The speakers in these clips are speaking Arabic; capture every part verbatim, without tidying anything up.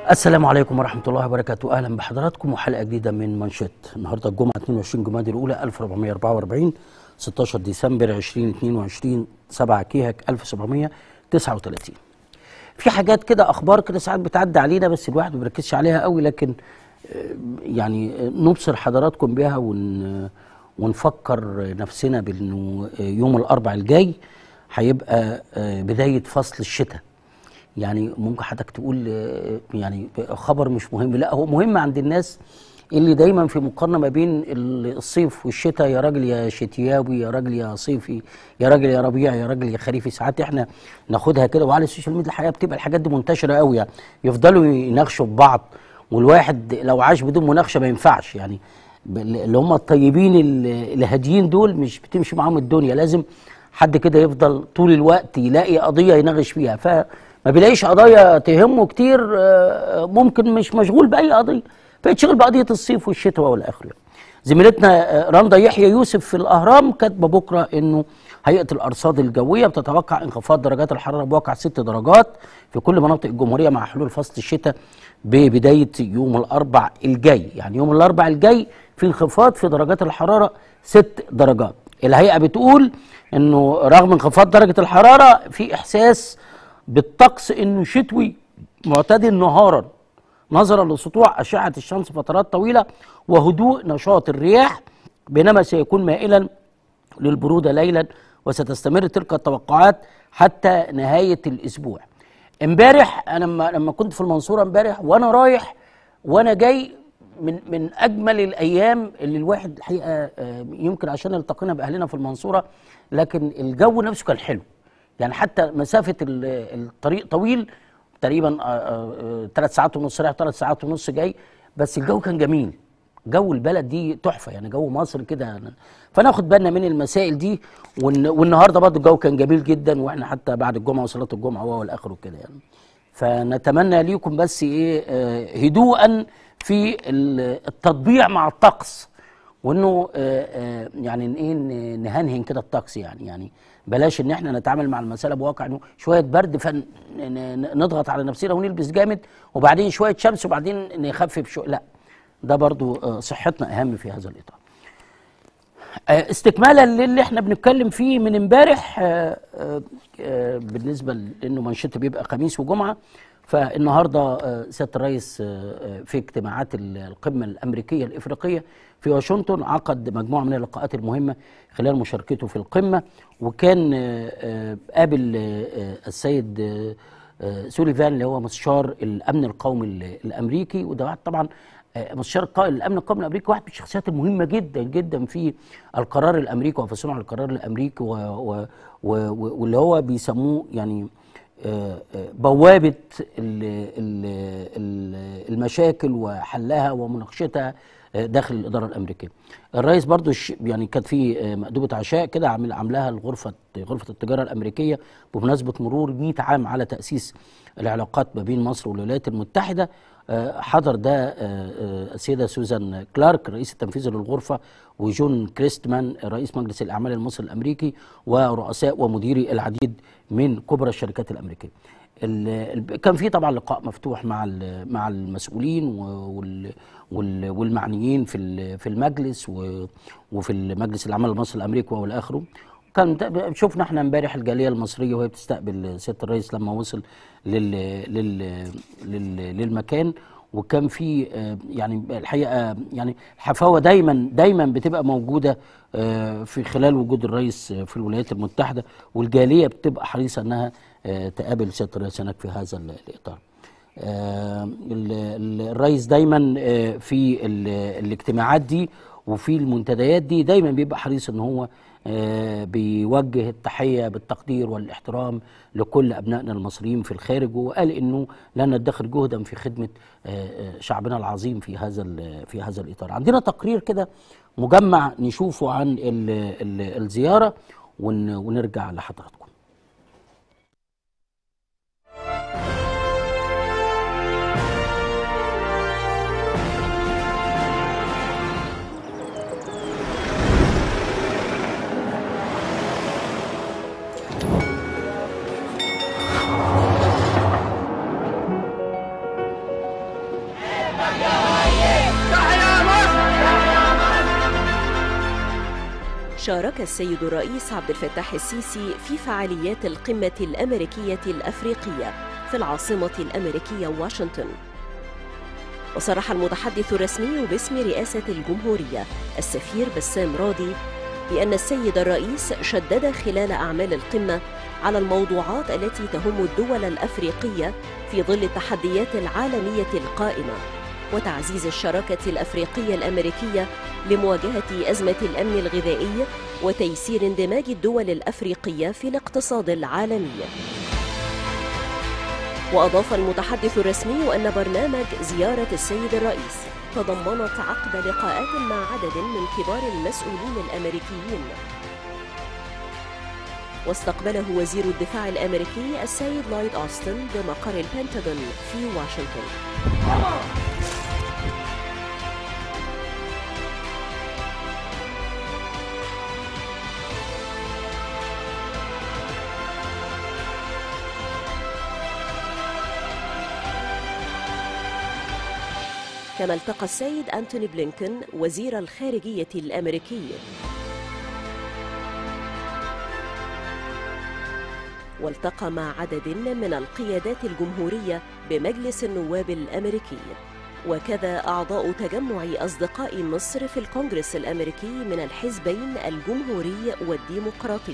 السلام عليكم ورحمة الله وبركاته. أهلا بحضراتكم وحلقة جديدة من منشط. النهاردة الجمعة اتنين وعشرين جمادى الأولى ألف وأربعمائة وأربعة وأربعين، ستاشر ديسمبر ألفين واثنين وعشرين، سبعة كيهك ألف وسبعمائة وتسعة وثلاثين. في حاجات كده أخبار كده ساعات بتعدي علينا بس الواحد ما بيركزش عليها قوي، لكن يعني نبصر حضراتكم بها ون ونفكر نفسنا بأنه يوم الأربع الجاي هيبقى بداية فصل الشتاء. يعني ممكن حضرتك تقول يعني خبر مش مهم، لا هو مهم عند الناس اللي دايما في مقارنه ما بين الصيف والشتاء، يا راجل يا شتياوي، يا راجل يا صيفي، يا راجل يا ربيع، يا راجل يا خريفي. ساعات احنا ناخدها كده، وعلى السوشيال ميديا الحقيقه بتبقى الحاجات دي منتشره قوي، يعني يفضلوا يناقشوا في بعض، والواحد لو عاش بدون مناقشه ما ينفعش. يعني اللي هم الطيبين الهاديين دول مش بتمشي معاهم الدنيا، لازم حد كده يفضل طول الوقت يلاقي قضيه يناقش فيها، ف ما بيلاقيش قضايا تهمه كتير، ممكن مش مشغول باي قضيه، فيتشغل بقضيه الصيف والشتاء والاخر. زميلتنا رندا يحيى يوسف في الاهرام كاتبه بكره انه هيئه الارصاد الجويه بتتوقع انخفاض درجات الحراره بواقع ست درجات في كل مناطق الجمهوريه مع حلول فصل الشتاء ببدايه يوم الاربع الجاي. يعني يوم الاربع الجاي في انخفاض في درجات الحراره ست درجات. الهيئه بتقول انه رغم انخفاض درجه الحراره في احساس بالطقس انه شتوي معتدل نهارا نظرا لسطوع اشعه الشمس فترات طويله وهدوء نشاط الرياح، بينما سيكون مائلا للبروده ليلا، وستستمر تلك التوقعات حتى نهايه الاسبوع. امبارح انا لما لما كنت في المنصوره امبارح وانا رايح وانا جاي، من من اجمل الايام اللي الواحد الحقيقه يمكن عشان التقينا باهلنا في المنصوره، لكن الجو نفسه كان حلو. يعني حتى مسافة الطريق طويل تقريبا ثلاث ساعات ونص رايح ثلاث ساعات ونص جاي، بس الجو كان جميل. جو البلد دي تحفة، يعني جو مصر كده، فناخد بالنا من المسائل دي. والنهارده برضه الجو كان جميل جدا، واحنا حتى بعد الجمعة وصلاة الجمعة والاخر وكده يعني. فنتمنى ليكم بس ايه هدوءا في التطبيع مع الطقس، وانه يعني ايه نهنهن كده الطقس، يعني يعني بلاش ان احنا نتعامل مع المساله بواقع انه شويه برد فنضغط على نفسنا ونلبس جامد، وبعدين شويه شمس وبعدين نخفف شويه، لا ده برضو صحتنا اهم في هذا الاطار. استكمالا للي احنا بنتكلم فيه من امبارح بالنسبه لانه منشط بيبقى خميس وجمعه، فالنهارده سياده الرئيس في اجتماعات القمه الامريكيه الافريقيه في واشنطن عقد مجموعه من اللقاءات المهمه خلال مشاركته في القمه، وكان قابل السيد سوليفان اللي هو مستشار الامن القومي الامريكي، وده طبعا مستشار الامن القومي الامريكي واحد من الشخصيات المهمه جدا جدا في القرار الامريكي وفي صنع القرار الامريكي، واللي هو بيسموه يعني بوابه المشاكل وحلها ومناقشتها داخل الاداره الامريكيه. الرئيس برضو يعني كانت في مأدبة عشاء كده عامل عاملاها الغرفه غرفه التجاره الامريكيه بمناسبه مرور مئة عام على تاسيس العلاقات ما بين مصر والولايات المتحده. حضر ده السيده سوزان كلارك الرئيس التنفيذي للغرفه، وجون كريستمان رئيس مجلس الاعمال المصري الامريكي، ورؤساء ومديري العديد من كبرى الشركات الامريكيه. كان في طبعا لقاء مفتوح مع مع المسؤولين والمعنيين في في المجلس وفي المجلس الاعمال المصري الامريكي والى اخره. كان شفنا احنا امبارح الجاليه المصريه وهي بتستقبل سياده الرئيس لما وصل لل لل لل للمكان، وكان في يعني الحقيقه يعني الحفاوه دايما دايما بتبقى موجوده في خلال وجود الرئيس في الولايات المتحده، والجاليه بتبقى حريصه انها تقابل سياده الرئيس هناك في هذا الاطار. الرئيس دايما في الاجتماعات دي وفي المنتديات دي دايما بيبقى حريص ان هو بيوجه التحيه بالتقدير والاحترام لكل ابنائنا المصريين في الخارج، وقال انه لن ندخر جهدا في خدمه شعبنا العظيم في هذا في هذا الاطار. عندنا تقرير كده مجمع نشوفه عن الزياره ونرجع لحضراتكم. شارك السيد الرئيس عبد الفتاح السيسي في فعاليات القمة الأمريكية الأفريقية في العاصمة الأمريكية واشنطن. وصرح المتحدث الرسمي باسم رئاسة الجمهورية السفير بسام راضي بأن السيد الرئيس شدد خلال أعمال القمة على الموضوعات التي تهم الدول الأفريقية في ظل التحديات العالمية القائمة، وتعزيز الشراكة الأفريقية الأمريكية لمواجهة أزمة الأمن الغذائي وتيسير اندماج الدول الأفريقية في الاقتصاد العالمي. وأضاف المتحدث الرسمي أن برنامج زيارة السيد الرئيس تضمنت عقد لقاءات مع عدد من كبار المسؤولين الأمريكيين. واستقبله وزير الدفاع الأمريكي السيد لويد أوستن بمقر البنتاغون في واشنطن. كما التقى السيد أنتوني بلينكن وزير الخارجية الأمريكي. والتقى مع عدد من القيادات الجمهورية بمجلس النواب الأمريكي، وكذا أعضاء تجمع أصدقاء مصر في الكونغرس الأمريكي من الحزبين الجمهوري والديمقراطي،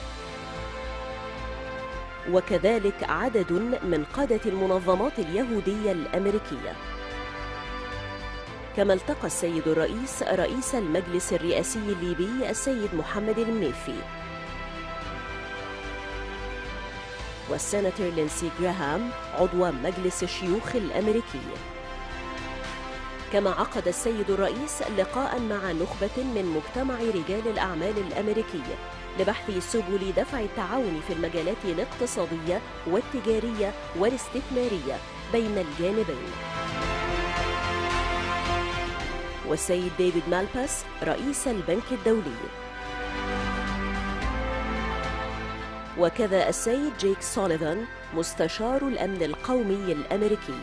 وكذلك عدد من قادة المنظمات اليهودية الأمريكية. كما التقى السيد الرئيس رئيس المجلس الرئاسي الليبي السيد محمد المنيفي والسيناتور لينسي جراهام عضو مجلس الشيوخ الأمريكي. كما عقد السيد الرئيس لقاء مع نخبة من مجتمع رجال الأعمال الأمريكي لبحث سبل دفع التعاون في المجالات الاقتصادية والتجارية والاستثمارية بين الجانبين. والسيد ديفيد مالباس رئيس البنك الدولي، وكذا السيد جيك سوليفان مستشار الأمن القومي الأمريكي،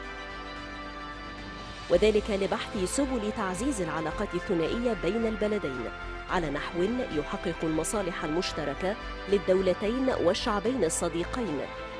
وذلك لبحث سبل تعزيز العلاقات الثنائية بين البلدين على نحو يحقق المصالح المشتركة للدولتين والشعبين الصديقين.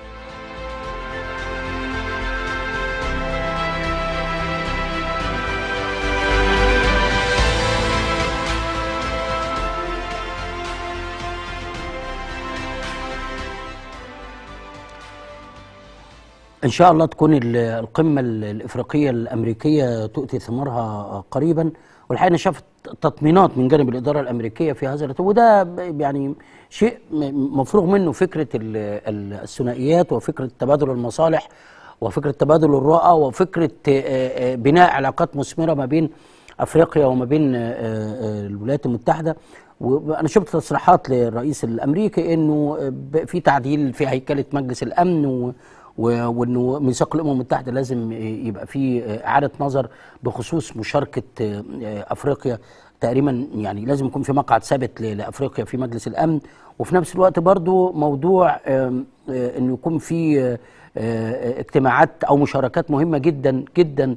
إن شاء الله تكون القمة الإفريقية الأمريكية تؤتي ثمارها قريبا. والحقيقة أنا شفت تطمينات من جانب الإدارة الأمريكية في هذا الاتجاه، وده يعني شيء مفروغ منه، فكرة الثنائيات وفكرة تبادل المصالح وفكرة تبادل الرؤى وفكرة بناء علاقات مثمرة ما بين أفريقيا وما بين الولايات المتحدة. وأنا شفت تصريحات للرئيس الأمريكي إنه في تعديل في هيكلة مجلس الأمن و وانه ميثاق الامم المتحده لازم يبقى فيه اعاده نظر بخصوص مشاركه افريقيا، تقريبا يعني لازم يكون في مقعد ثابت لافريقيا في مجلس الامن. وفي نفس الوقت برضو موضوع انه يكون في اجتماعات او مشاركات مهمه جدا جدا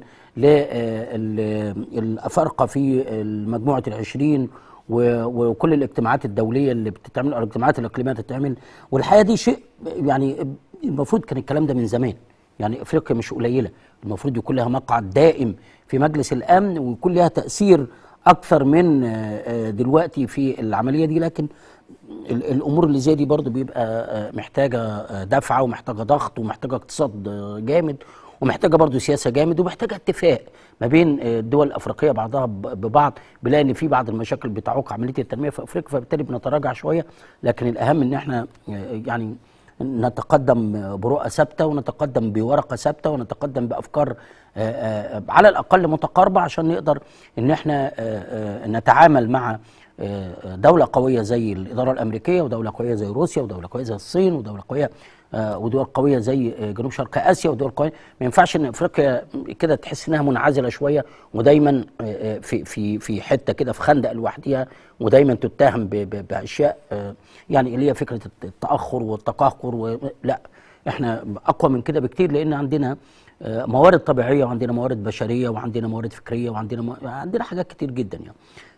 للافارقه في مجموعه العشرين وكل الاجتماعات الدوليه اللي بتتعمل او الاجتماعات الاقليميه بتتعمل. والحقيقه دي شيء يعني المفروض كان الكلام ده من زمان، يعني افريقيا مش قليله، المفروض يكون لها مقعد دائم في مجلس الامن ويكون لها تاثير اكثر من دلوقتي في العمليه دي. لكن الامور اللي زي دي برضه بيبقى محتاجه دفعه ومحتاجه ضغط ومحتاجه اقتصاد جامد ومحتاجه برضه سياسه جامد ومحتاجه اتفاق ما بين الدول الافريقيه بعضها ببعض. بنلاقي ان في بعض المشاكل بتعوق عمليه التنميه في افريقيا، فبالتالي بنتراجع شويه. لكن الاهم ان احنا يعني نتقدم برؤى ثابته ونتقدم بورقه ثابته ونتقدم بافكار على الاقل متقاربه عشان نقدر ان احنا نتعامل مع دوله قويه زي الاداره الامريكيه ودوله قويه زي روسيا ودوله قويه زي الصين ودوله قويه ودول قويه زي جنوب شرق اسيا ودول قويه. ما ينفعش ان افريقيا كده تحس انها منعزله شويه ودايما في في في حته كده في خندق لوحدها ودايما تتهم باشياء يعني اللي هي فكره التاخر والتقهقر. لا، احنا اقوى من كده بكتير، لان عندنا موارد طبيعيه وعندنا موارد بشريه وعندنا موارد فكريه وعندنا عندنا حاجات كتير جدا يعني.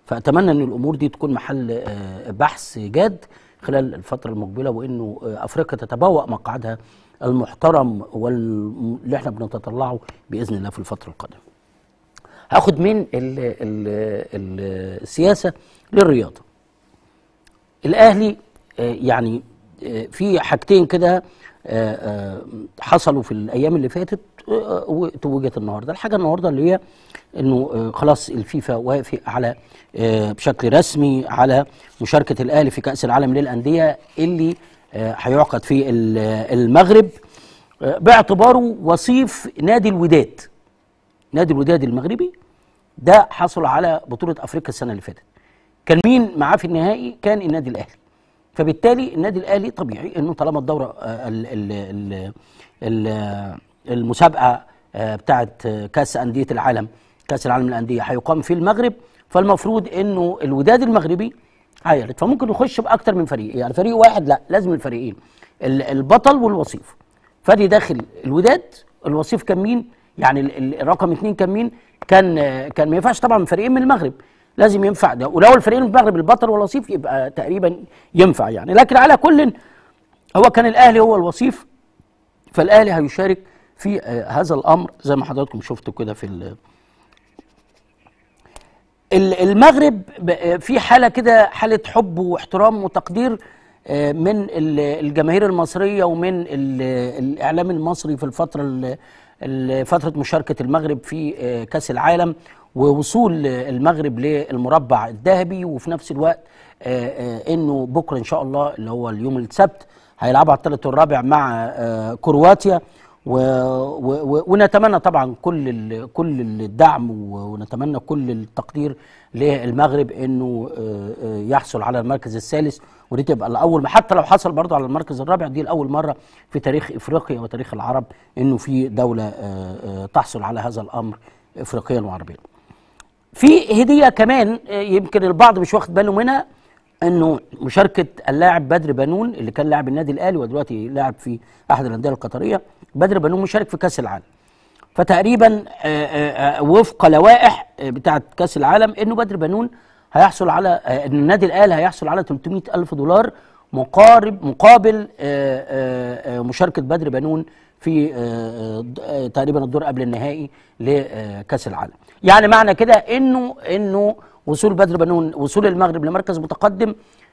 فاتمنى ان الامور دي تكون محل بحث جاد خلال الفتره المقبله، وانه افريقيا تتبوأ مقعدها المحترم واللي احنا بنتطلعه باذن الله في الفتره القادمه. هاخد من ال ال ال السياسه للرياضه. الاهلي يعني في حاجتين كده حصلوا في الايام اللي فاتت وتوجت النهارده. الحاجه النهارده اللي هي انه خلاص الفيفا وافق على بشكل رسمي على مشاركه الاهلي في كاس العالم للانديه اللي هيعقد في المغرب باعتباره وصيف نادي الوداد. نادي الوداد المغربي ده حصل على بطوله افريقيا السنه اللي فاتت. كان مين معاه في النهائي؟ كان النادي الاهلي. فبالتالي النادي الاهلي طبيعي انه طالما الدوره ال ال ال المسابقه بتاعه كاس انديه العالم، كاس العالم للانديه هيقام في المغرب، فالمفروض انه الوداد المغربي هيرد، فممكن يخش باكتر من فريق، يعني فريق واحد لا، لازم الفريقين البطل والوصيف. فدي داخل الوداد. الوصيف كان مين؟ يعني الرقم اثنين كان مين؟ كان كان ما ينفعش طبعا فريقين من المغرب، لازم ينفع ده، ولو الفريقين من المغرب البطل والوصيف يبقى تقريبا ينفع يعني. لكن على كل هو كان الاهلي هو الوصيف، فالاهلي هيشارك في هذا الامر زي ما حضراتكم شفتوا كده في المغرب. في حاله كده، حاله حب واحترام وتقدير من الجماهير المصريه ومن الاعلام المصري في الفتره فتره مشاركه المغرب في كاس العالم ووصول المغرب للمربع الذهبي، وفي نفس الوقت انه بكره ان شاء الله اللي هو اليوم السبت هيلعبوا على الثالث والرابع مع كرواتيا، ونتمنى طبعا كل كل الدعم ونتمنى كل التقدير للمغرب انه يحصل على المركز الثالث، ودي تبقى الاول، حتى لو حصل برضه على المركز الرابع دي الاول مره في تاريخ افريقيا وتاريخ العرب انه في دوله تحصل على هذا الامر افريقيا وعربيا. في هديه كمان يمكن البعض مش واخد باله منها، انه مشاركه اللاعب بدر بنون اللي كان لاعب النادي الاهلي ودلوقتي لاعب في احد الانديه القطريه. بدر بنون مشارك في كاس العالم، فتقريبا وفق لوائح بتاعه كاس العالم انه بدر بنون هيحصل على ان النادي الاهلي هيحصل على ثلاثمائة ألف دولار مقارب مقابل مشاركه بدر بنون في تقريبا الدور قبل النهائي لكاس العالم. يعني معنى كده انه انه وصول بدر بنون، وصول المغرب لمركز متقدم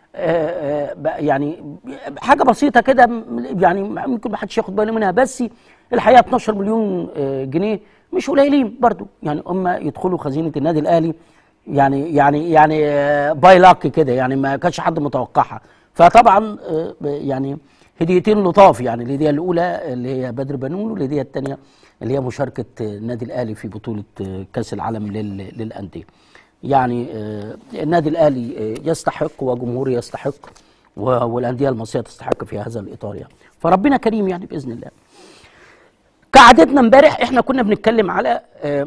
يعني حاجه بسيطه كده، يعني ممكن ما حدش ياخد باله منها، بس الحقيقه اتناشر مليون جنيه مش قليلين برضو، يعني هم يدخلوا خزينه النادي الاهلي يعني يعني يعني باي لاك كده، يعني ما كانش حد متوقعها. فطبعا يعني هديتين لطاف، يعني الهديه الاولى اللي هي بدر بنون، والهديه الثانيه اللي هي مشاركه النادي الاهلي في بطوله كاس العالم للانديه. يعني النادي الاهلي يستحق وجمهوره يستحق والانديه المصريه تستحق في هذا الاطار يعني، فربنا كريم يعني باذن الله. كعادتنا امبارح احنا كنا بنتكلم على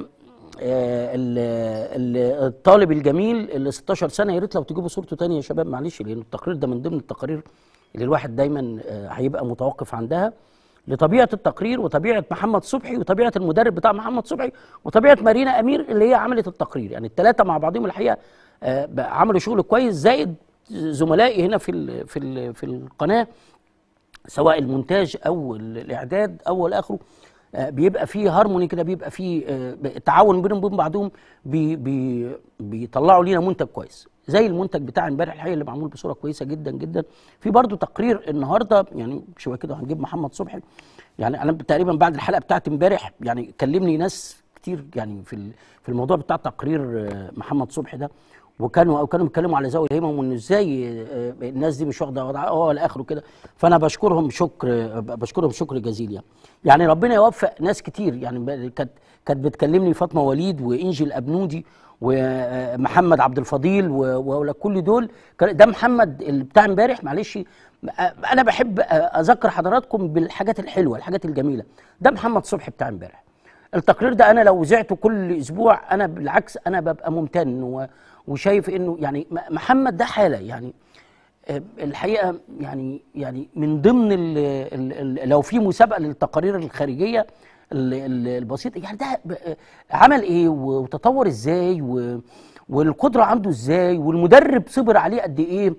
الطالب الجميل اللي ستاشر سنه، يا ريت لو تجيبوا صورته تاني يا شباب معلش، لان التقرير ده من ضمن التقارير اللي الواحد دايما هيبقى متوقف عندها، لطبيعه التقرير وطبيعه محمد صبحي وطبيعه المدرب بتاع محمد صبحي وطبيعه مارينا امير اللي هي عملت التقرير. يعني الثلاثه مع بعضهم الحقيقه عملوا شغل كويس، زائد زملائي هنا في ال في ال في القناه سواء المونتاج او الاعداد او الاخره، بيبقى فيه هارموني كده، بيبقى فيه تعاون بينهم وبين بعضهم، بي بي بيطلعوا لينا منتج كويس زي المنتج بتاع امبارح الحقيقه اللي معمول بصوره كويسه جدا جدا. في برضو تقرير النهارده يعني شويه كده هنجيب محمد صبحي، يعني انا تقريبا بعد الحلقه بتاعت امبارح يعني كلمني ناس كتير يعني في في الموضوع بتاع تقرير محمد صبحي ده، وكانوا او كانوا بيتكلموا على ذوي الهمم وان ازاي الناس دي مش واخده وضعها اه الى اخره كده. فانا بشكرهم شكر بشكرهم شكر جزيل يعني. يعني ربنا يوفق ناس كتير، يعني كانت كانت بتكلمني فاطمه وليد وانجي الابنودي ومحمد عبد الفضيل وكل دول. ده محمد اللي بتاع امبارح معلش، انا بحب اذكر حضراتكم بالحاجات الحلوه الحاجات الجميله. ده محمد صبحي بتاع امبارح. التقرير ده انا لو ذعته كل اسبوع انا بالعكس انا ببقى ممتن وشايف انه يعني محمد ده حاله يعني الحقيقه يعني يعني من ضمن ال ال لو في مسابقه للتقارير الخارجيه البسيطه، يعني ده عمل ايه وتطور ازاي والقدره عنده ازاي، والمدرب صبر عليه قد ايه،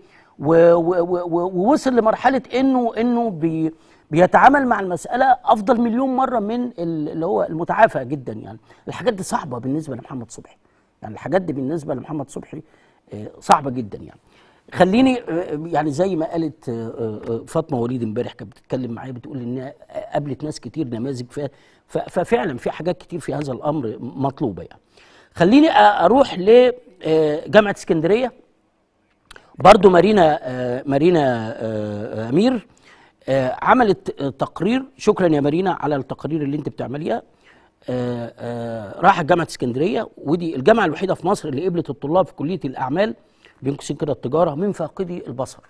ووصل لمرحله انه انه بي بيتعامل مع المساله افضل مليون مره من اللي هو المتعافى جدا. يعني الحاجات دي صعبه بالنسبه لمحمد صبحي، يعني الحاجات دي بالنسبه لمحمد صبحي صعبه جدا. يعني خليني يعني زي ما قالت فاطمه وليد امبارح كانت بتتكلم معايا بتقول ان قابلت ناس كتير نماذج فيها، ففعلا في حاجات كتير في هذا الامر مطلوبه. يعني خليني اروح لجامعه اسكندريه، برضو مارينا مارينا امير عملت تقرير. شكرا يا مارينا على التقارير اللي انت بتعمليها. راحت جامعه اسكندريه، ودي الجامعه الوحيده في مصر اللي قبلت الطلاب في كليه الاعمال بين قوسين كده التجاره من فاقدي البصر،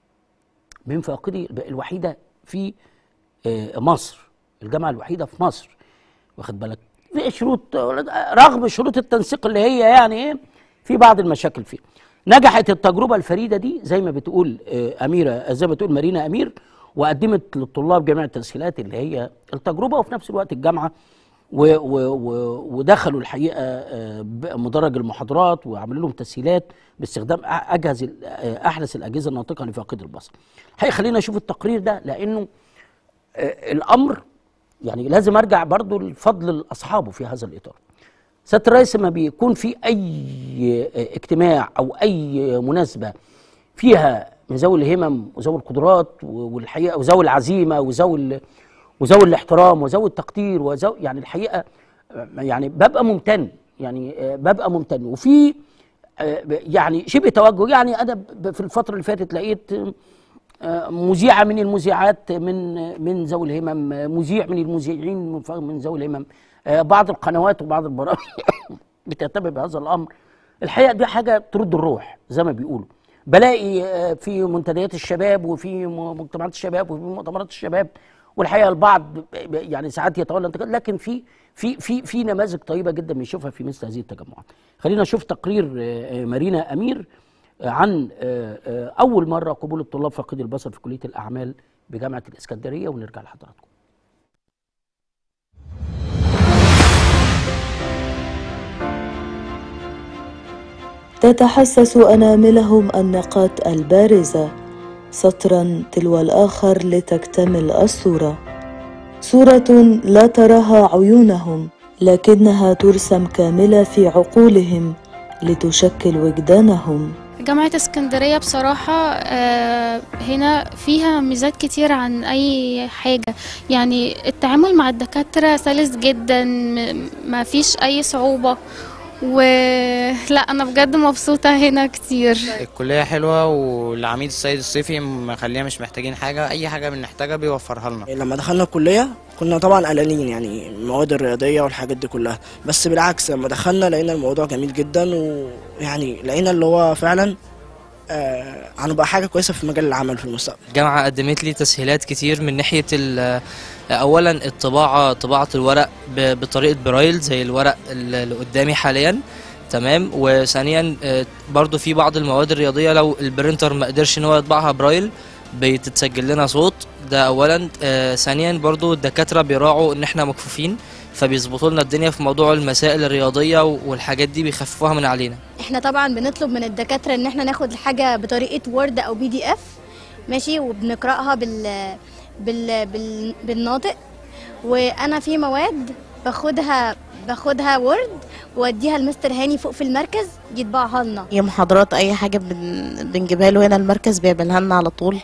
من فاقدي الوحيده في مصر، الجامعه الوحيده في مصر، واخد بالك، في شروط رغم شروط التنسيق اللي هي يعني ايه في بعض المشاكل فيها. نجحت التجربه الفريده دي زي ما بتقول اميره، زي ما بتقول مارينا امير، وقدمت للطلاب جميع التسهيلات اللي هي التجربه، وفي نفس الوقت الجامعه و و و ودخلوا الحقيقه مدرج المحاضرات وعملوا لهم تسهيلات باستخدام اجهزه احدث الاجهزه الناطقه لفاقد البصر. الحقيقه خلينا نشوف التقرير ده، لانه الامر يعني لازم ارجع برضو لفضل اصحابه في هذا الاطار. سياده الرئيس لما بيكون في اي اجتماع او اي مناسبه فيها من ذوي الهمم وذوي القدرات والحقيقه وذوي العزيمه وذوي وذوي الاحترام وذوي التقدير وذوي، يعني الحقيقه يعني ببقى ممتن، يعني ببقى ممتن. وفي يعني شبه توجه، يعني انا في الفتره اللي فاتت لقيت مذيعه من المذيعات من من ذوي الهمم، مذيع من المذيعين من ذوي الهمم، بعض القنوات وبعض البرامج بتهتم بهذا الامر. الحقيقه دي حاجه ترد الروح زي ما بيقولوا. بلاقي في منتديات الشباب وفي مجتمعات الشباب وفي مؤتمرات الشباب، والحقيقه البعض يعني ساعات يتولى انتقاد، لكن في في في في نماذج طيبه جدا بنشوفها في مثل هذه التجمعات. خلينا نشوف تقرير مارينا امير عن اول مره قبول الطلاب فاقدي البصر في كليه الاعمال بجامعه الاسكندريه، ونرجع لحضراتكم. تتحسس أناملهم النقاط البارزة سطرا تلو الآخر لتكتمل الصورة، صورة لا تراها عيونهم لكنها ترسم كاملة في عقولهم لتشكل وجدانهم. جامعة اسكندرية بصراحة هنا فيها ميزات كتير عن أي حاجة، يعني التعامل مع الدكاترة سلس جدا، ما فيش أي صعوبة، ولا أنا بجد مبسوطة هنا كتير. الكلية حلوة، والعميد السيد الصيفي مخليها مش محتاجين حاجة، أي حاجة بنحتاجها بيوفرها لنا. لما دخلنا الكلية كنا طبعا قلقانين، يعني المواد الرياضية والحاجات دي كلها، بس بالعكس لما دخلنا لقينا الموضوع جميل جدا، ويعني لقينا اللي هو فعلا آه هنبقى حاجة كويسة في مجال العمل في المستقبل. الجامعة قدمت لي تسهيلات كتير من ناحية اولا الطباعة، طباعة الورق بطريقة برايل زي الورق اللي قدامي حاليا، تمام. وثانيا برضو في بعض المواد الرياضية لو البرينتر ما قدرش ان هو يطبعها برايل بتتسجل لنا صوت، ده اولا. ثانيا برضو الدكاترة بيراعوا ان احنا مكفوفين، فبيظبطوا لنا الدنيا في موضوع المسائل الرياضيه والحاجات دي بيخففوها من علينا. احنا طبعا بنطلب من الدكاتره ان احنا ناخد الحاجه بطريقه وورد او بي دي اف، ماشي، وبنقراها بال بال, بال... بالناطق. وانا في مواد باخدها باخدها وورد واديها لمستر هاني فوق في المركز يطبعها لنا. هي محاضرات اي حاجه بن... بنجيبها له هنا المركز بيعملها لنا على طول،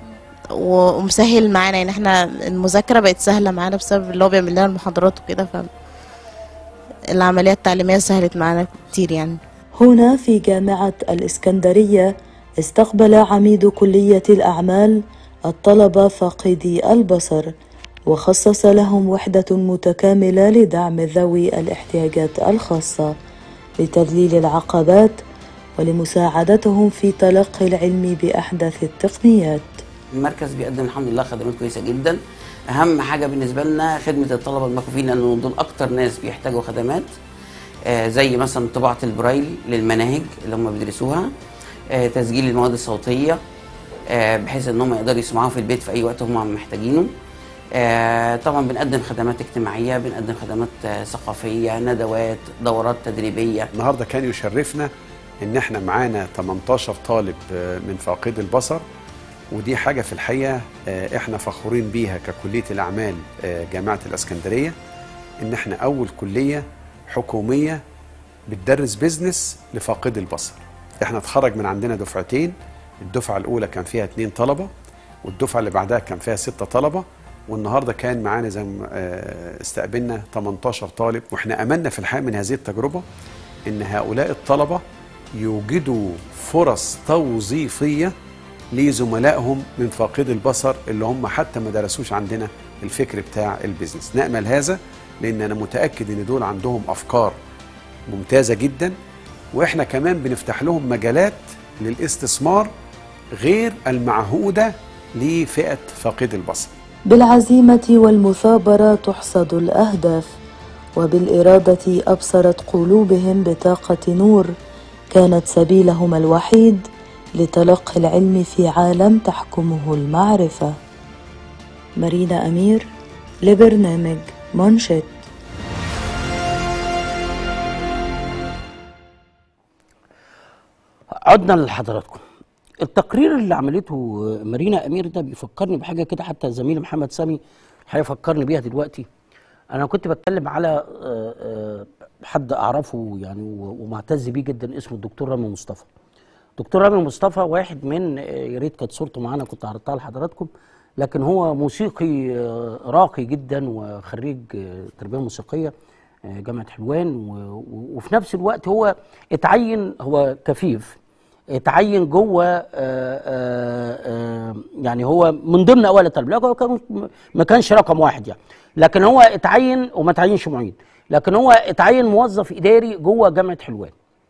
ومسهل معانا، يعني احنا المذاكره بقت سهله معانا بسبب اللي هو بيعمل لنا المحاضرات وكده، فالعمليه التعليميه سهلت معانا كتير. يعني هنا في جامعه الاسكندريه استقبل عميد كليه الاعمال الطلبه فاقدي البصر، وخصص لهم وحده متكامله لدعم ذوي الاحتياجات الخاصه لتذليل العقبات ولمساعدتهم في تلقي العلم باحدث التقنيات. المركز بيقدم الحمد لله خدمات كويسه جدا. اهم حاجه بالنسبه لنا خدمه الطلبه المكفوفين، لانه دول اكتر ناس بيحتاجوا خدمات، آه زي مثلا طباعه البرايل للمناهج اللي هم بيدرسوها، آه تسجيل المواد الصوتيه آه بحيث ان هم يقدروا يسمعوها في البيت في اي وقت هم محتاجينه. آه طبعا بنقدم خدمات اجتماعيه، بنقدم خدمات آه ثقافيه، ندوات، دورات تدريبيه. النهارده كان يشرفنا ان احنا معانا تمنتاشر طالب من فاقدي البصر، ودي حاجة في الحقيقة احنا فخورين بيها ككلية الأعمال جامعة الإسكندرية، ان احنا أول كلية حكومية بتدرس بيزنس لفاقدي البصر. احنا اتخرج من عندنا دفعتين، الدفعة الأولى كان فيها اتنين طلبة، والدفعة اللي بعدها كان فيها ستة طلبة، والنهاردة كان معانا زي ما استقبلنا تمنتاشر طالب. واحنا أملنا في الحقيقة من هذه التجربة ان هؤلاء الطلبة يوجدوا فرص توظيفية لزملائهم من فاقدي البصر اللي هم حتى ما درسوش عندنا الفكر بتاع البيزنس. نأمل هذا لأن أنا متأكد إن دول عندهم أفكار ممتازة جدا، وإحنا كمان بنفتح لهم مجالات للاستثمار غير المعهودة لفئة فاقدي البصر. بالعزيمة والمثابرة تحصد الأهداف، وبالإرادة أبصرت قلوبهم بطاقة نور كانت سبيلهم الوحيد لتلقي العلم في عالم تحكمه المعرفة. مارينا أمير لبرنامج مانشيت. عدنا لحضراتكم. التقرير اللي عملته مارينا أمير ده بيفكرني بحاجة كده، حتى زميلي محمد سامي هيفكرني بيها دلوقتي. أنا كنت بتكلم على حد أعرفه يعني ومعتز بيه جدا، اسمه الدكتور رامي مصطفى. دكتور رامي مصطفى واحد من، يا ريت كانت صورته معانا كنت عرضتها لحضراتكم، لكن هو موسيقي راقي جدا وخريج تربيه موسيقيه جامعه حلوان، وفي نفس الوقت هو اتعين، هو كفيف اتعين جوه يعني هو من ضمن اوائل الطلبه، هو ما كانش رقم واحد يعني، لكن هو اتعين وما اتعينش معيد، لكن هو اتعين موظف اداري جوه جامعه حلوان.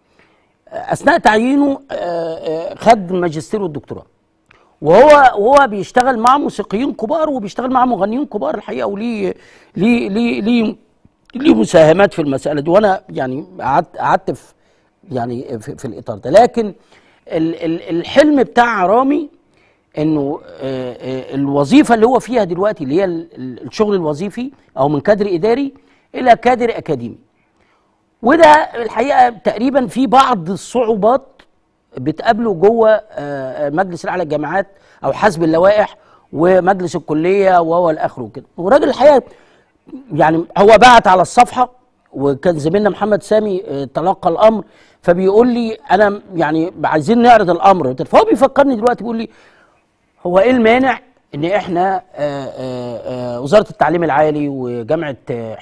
اثناء تعيينه خد ماجستير والدكتوراه، وهو وهو بيشتغل مع موسيقيين كبار وبيشتغل مع مغنيين كبار الحقيقه، وليه ليه ليه ليه ليه مساهمات في المساله دي، وانا يعني قعدت قعدت في يعني في, في الاطار ده. لكن ال ال الحلم بتاع رامي انه الوظيفه اللي هو فيها دلوقتي اللي هي الشغل الوظيفي او من كادر اداري الى كادر اكاديمي، وده الحقيقه تقريبا في بعض الصعوبات بتقابله جوه مجلس الاعلى للجامعات او حسب اللوائح ومجلس الكليه وهو الاخر وكده. والراجل الحقيقه يعني هو بعت على الصفحه، وكان زميلنا محمد سامي تلقى الامر، فبيقول لي انا يعني عايزين نعرض الامر، فهو بيفكرني دلوقتي بيقول لي هو ايه المانع ان احنا آآ آآ وزاره التعليم العالي وجامعه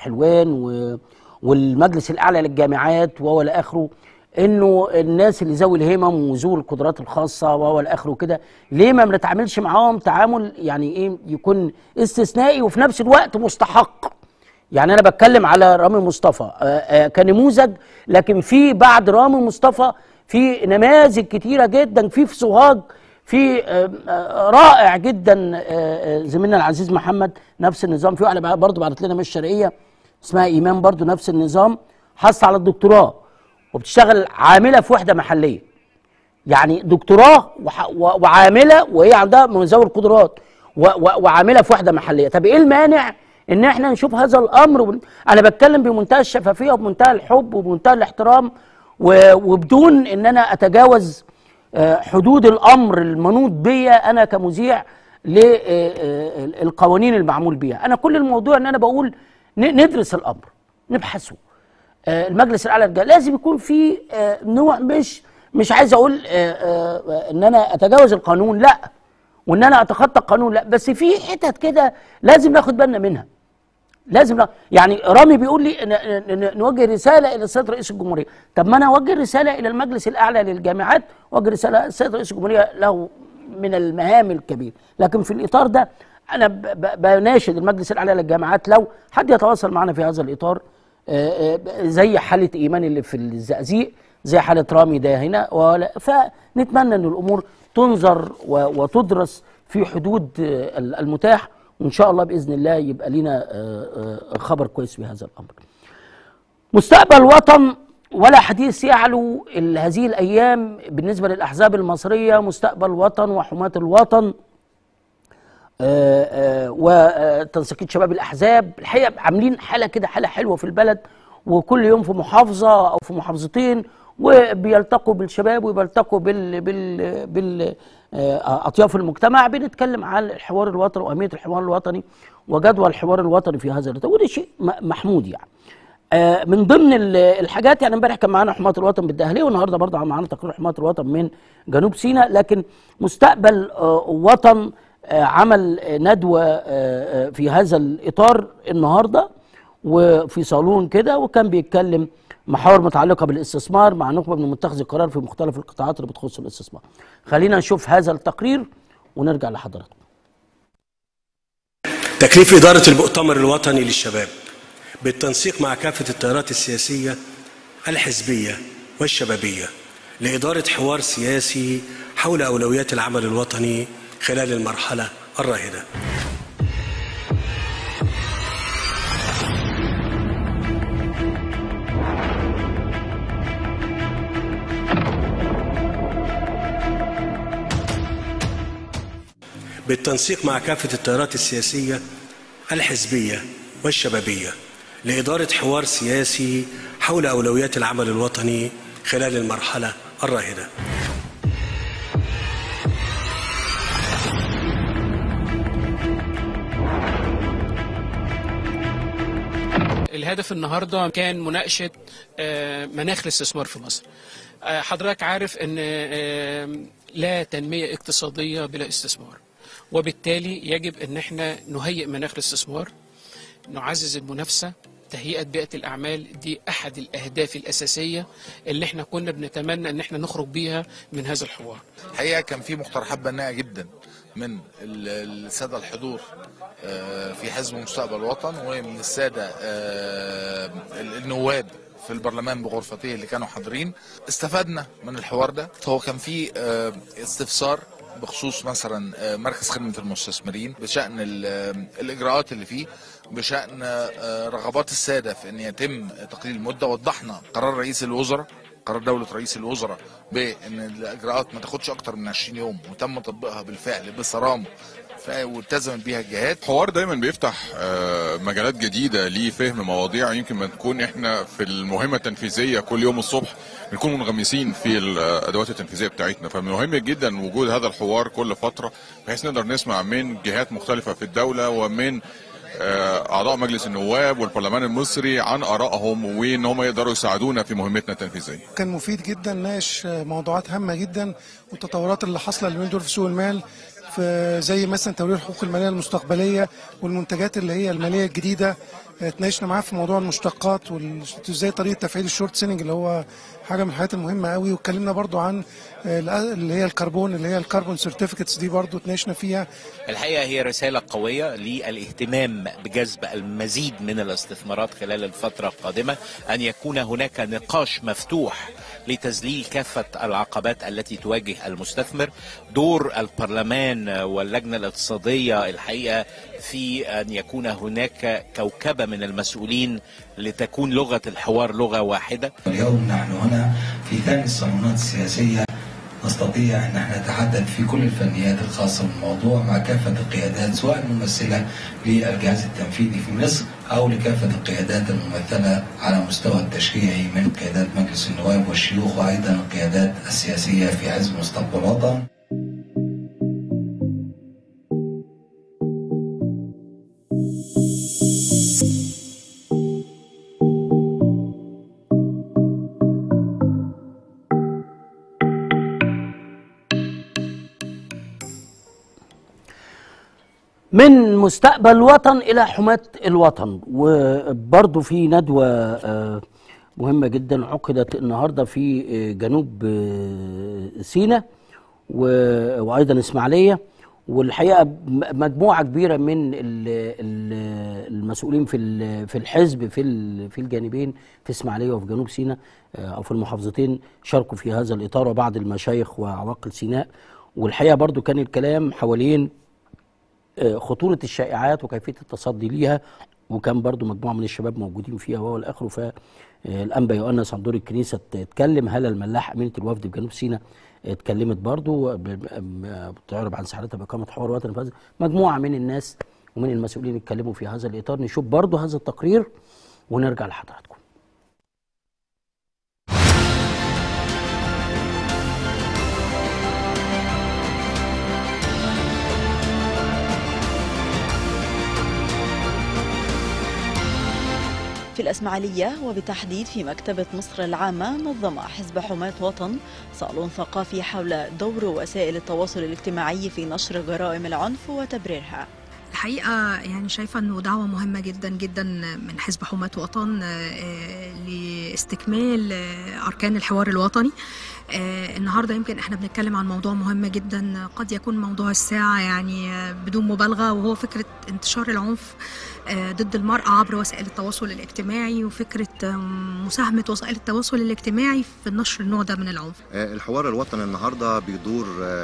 حلوان والمجلس الاعلى للجامعات وهو الاخره، انه الناس اللي ذوي الهمم وذوي القدرات الخاصه وهو الاخره كده، ليه ما بنتعاملش معاهم تعامل يعني ايه يكون استثنائي وفي نفس الوقت مستحق؟ يعني انا بتكلم على رامي مصطفى كنموذج، لكن في بعد رامي مصطفى في نماذج كتيره جدا، في في سوهاج في رائع جدا زميلنا العزيز محمد نفس النظام، في واحده برضه بعتت لنا من الشرقيه اسمها ايمان برضه نفس النظام، حصل على الدكتوراه وبتشتغل عامله في وحده محليه، يعني دكتوراه وعامله وهي عندها من ذوي القدرات وعامله في وحده محليه. طب ايه المانع ان احنا نشوف هذا الامر؟ انا بتكلم بمنتهى الشفافيه وبمنتهى الحب وبمنتهى الاحترام وبدون ان انا اتجاوز حدود الامر المنوط بيا انا كمذيع للقوانين المعمول بيها. انا كل الموضوع ان انا بقول ندرس الامر نبحثه. المجلس الاعلى لازم يكون في نوع، مش مش عايز اقول ان انا اتجاوز القانون لا، وان انا اتخطى القانون لا، بس في حتت كده لازم ناخد بالنا منها. لازم يعني رامي بيقول لي نوجه رساله الى السيد رئيس الجمهوريه، طب ما انا اوجه رساله الى المجلس الاعلى للجامعات، اوجه رساله السيد رئيس الجمهوريه له من المهام الكبيره، لكن في الاطار ده انا بناشد المجلس الاعلى للجامعات لو حد يتواصل معنا في هذا الاطار، زي حاله ايمان اللي في الزقازيق، زي حاله رامي ده هنا، فنتمنى ان الامور تنظر وتدرس في حدود المتاح، وان شاء الله باذن الله يبقى لنا خبر كويس في هذا الامر. مستقبل الوطن ولا حديث يعلو هذه الايام بالنسبه للاحزاب المصريه، مستقبل الوطن وحماة الوطن وتنسيقية شباب الاحزاب الحقيقه عاملين حاله كده، حاله حلوه في البلد، وكل يوم في محافظه او في محافظتين وبيلتقوا بالشباب وبيلتقوا بال بال بال اطياف المجتمع. بنتكلم عن الحوار الوطني واهميه الحوار الوطني وجدوى الحوار الوطني في هذا الاطار، وده شيء محمود يعني. من ضمن الحاجات يعني امبارح كان معانا حماة الوطن بالدهليه، والنهارده برضه معانا تقرير حماة الوطن من جنوب سيناء. لكن مستقبل وطن عمل ندوه في هذا الاطار النهارده وفي صالون كده، وكان بيتكلم محاور متعلقه بالاستثمار مع نخبه من متخذي القرار في مختلف القطاعات اللي بتخص الاستثمار. خلينا نشوف هذا التقرير ونرجع لحضراتكم. تكليف اداره المؤتمر الوطني للشباب بالتنسيق مع كافه التيارات السياسيه الحزبيه والشبابيه لاداره حوار سياسي حول اولويات العمل الوطني خلال المرحله الراهنه. بالتنسيق مع كافة التيارات السياسية الحزبية والشبابية لإدارة حوار سياسي حول أولويات العمل الوطني خلال المرحلة الراهنة. الهدف النهارده كان مناقشة مناخ الاستثمار في مصر. حضرتك عارف ان لا تنمية اقتصادية بلا استثمار، وبالتالي يجب ان احنا نهيئ مناخ الاستثمار، نعزز المنافسه، تهيئه بيئه الاعمال. دي احد الاهداف الاساسيه اللي احنا كنا بنتمنى ان احنا نخرج بيها من هذا الحوار. الحقيقه كان في مقترحات بناءه جدا من الساده الحضور في حزب مستقبل الوطن ومن الساده النواب في البرلمان بغرفتيه اللي كانوا حاضرين. استفدنا من الحوار ده. هو كان في استفسار بخصوص مثلا مركز خدمة المستثمرين بشأن الإجراءات اللي فيه، بشأن رغبات السادة في أن يتم تقليل المدة. وضحنا قرار رئيس الوزراء، قرار دولة رئيس الوزراء بأن الإجراءات ما تاخدش أكتر من عشرين يوم، وتم تطبيقها بالفعل بصرامة والتزمت بيها الجهات. الحوار دايما بيفتح مجالات جديده لفهم مواضيع يمكن ما نكون احنا في المهمه التنفيذيه كل يوم الصبح نكون منغمسين في الادوات التنفيذيه بتاعتنا، فمهم جدا وجود هذا الحوار كل فتره بحيث نقدر نسمع من جهات مختلفه في الدوله ومن اعضاء مجلس النواب والبرلمان المصري عن ارائهم وان هم يقدروا يساعدونا في مهمتنا التنفيذيه. كان مفيد جدا، ناقش موضوعات هامه جدا والتطورات اللي حاصله اليومين دول في سوق المال، في زي مثلا تورير الحقوق الماليه المستقبليه والمنتجات اللي هي الماليه الجديده. اتناقشنا معاه في موضوع المشتقات وازاي طريقه تفعيل الشورت سيلينج اللي هو حاجه من الحاجات المهمه قوي. واتكلمنا برضو عن اللي هي الكربون اللي هي الكربون سيرتيفيكتس، دي برضو اتناقشنا فيها. الحقيقه هي رساله قويه للاهتمام بجذب المزيد من الاستثمارات خلال الفتره القادمه، ان يكون هناك نقاش مفتوح لتذليل كافه العقبات التي تواجه المستثمر. دور البرلمان واللجنه الاقتصاديه الحقيقه في ان يكون هناك كوكبه من المسؤولين لتكون لغه الحوار لغه واحده. اليوم نحن هنا في ثاني الصالونات السياسيه نستطيع ان احنا نتحدث في كل الفنيات الخاصه بالموضوع مع كافه القيادات سواء الممثله للجهاز التنفيذي في مصر او لكافه القيادات الممثله على مستوى التشريعي من قيادات مجلس النواب والشيوخ وايضا القيادات السياسيه في حزب مستقبل الوطن. من مستقبل الوطن إلى حماة الوطن، وبرضه في ندوة مهمة جدا عقدت النهاردة في جنوب سيناء وأيضا إسماعيلية. والحقيقة مجموعة كبيرة من المسؤولين في في الحزب في في الجانبين في إسماعيلية وفي جنوب سيناء أو في المحافظتين شاركوا في هذا الإطار، وبعض المشايخ وعواقل سيناء. والحقيقة برضه كان الكلام حوالين خطورة الشائعات وكيفية التصدي ليها، وكان برضو مجموعة من الشباب موجودين فيها وهو الآخر. فالأنبا يؤنس عن دور الكنيسة اتكلم، هلا الملاح أمينة الوفد بجنوب سيناء اتكلمت برضو بتعرب عن سعادتها بإقامة حوار وطني في هذا. مجموعة من الناس ومن المسؤولين اتكلموا في هذا الإطار. نشوف برضو هذا التقرير ونرجع لحضراتكم. في الإسماعيلية وبالتحديد في مكتبة مصر العامة نظم حزب حماة وطن صالون ثقافي حول دور وسائل التواصل الاجتماعي في نشر جرائم العنف وتبريرها. الحقيقة يعني شايفة أنه دعوة مهمة جدا جدا من حزب حماة وطن لاستكمال أركان الحوار الوطني. النهاردة يمكن احنا بنتكلم عن موضوع مهم جدا، قد يكون موضوع الساعة يعني بدون مبالغة، وهو فكرة انتشار العنف ضد المرأة عبر وسائل التواصل الاجتماعي، وفكرة مساهمة وسائل التواصل الاجتماعي في نشر النوع ده من العنف. الحوار الوطني النهاردة بيدور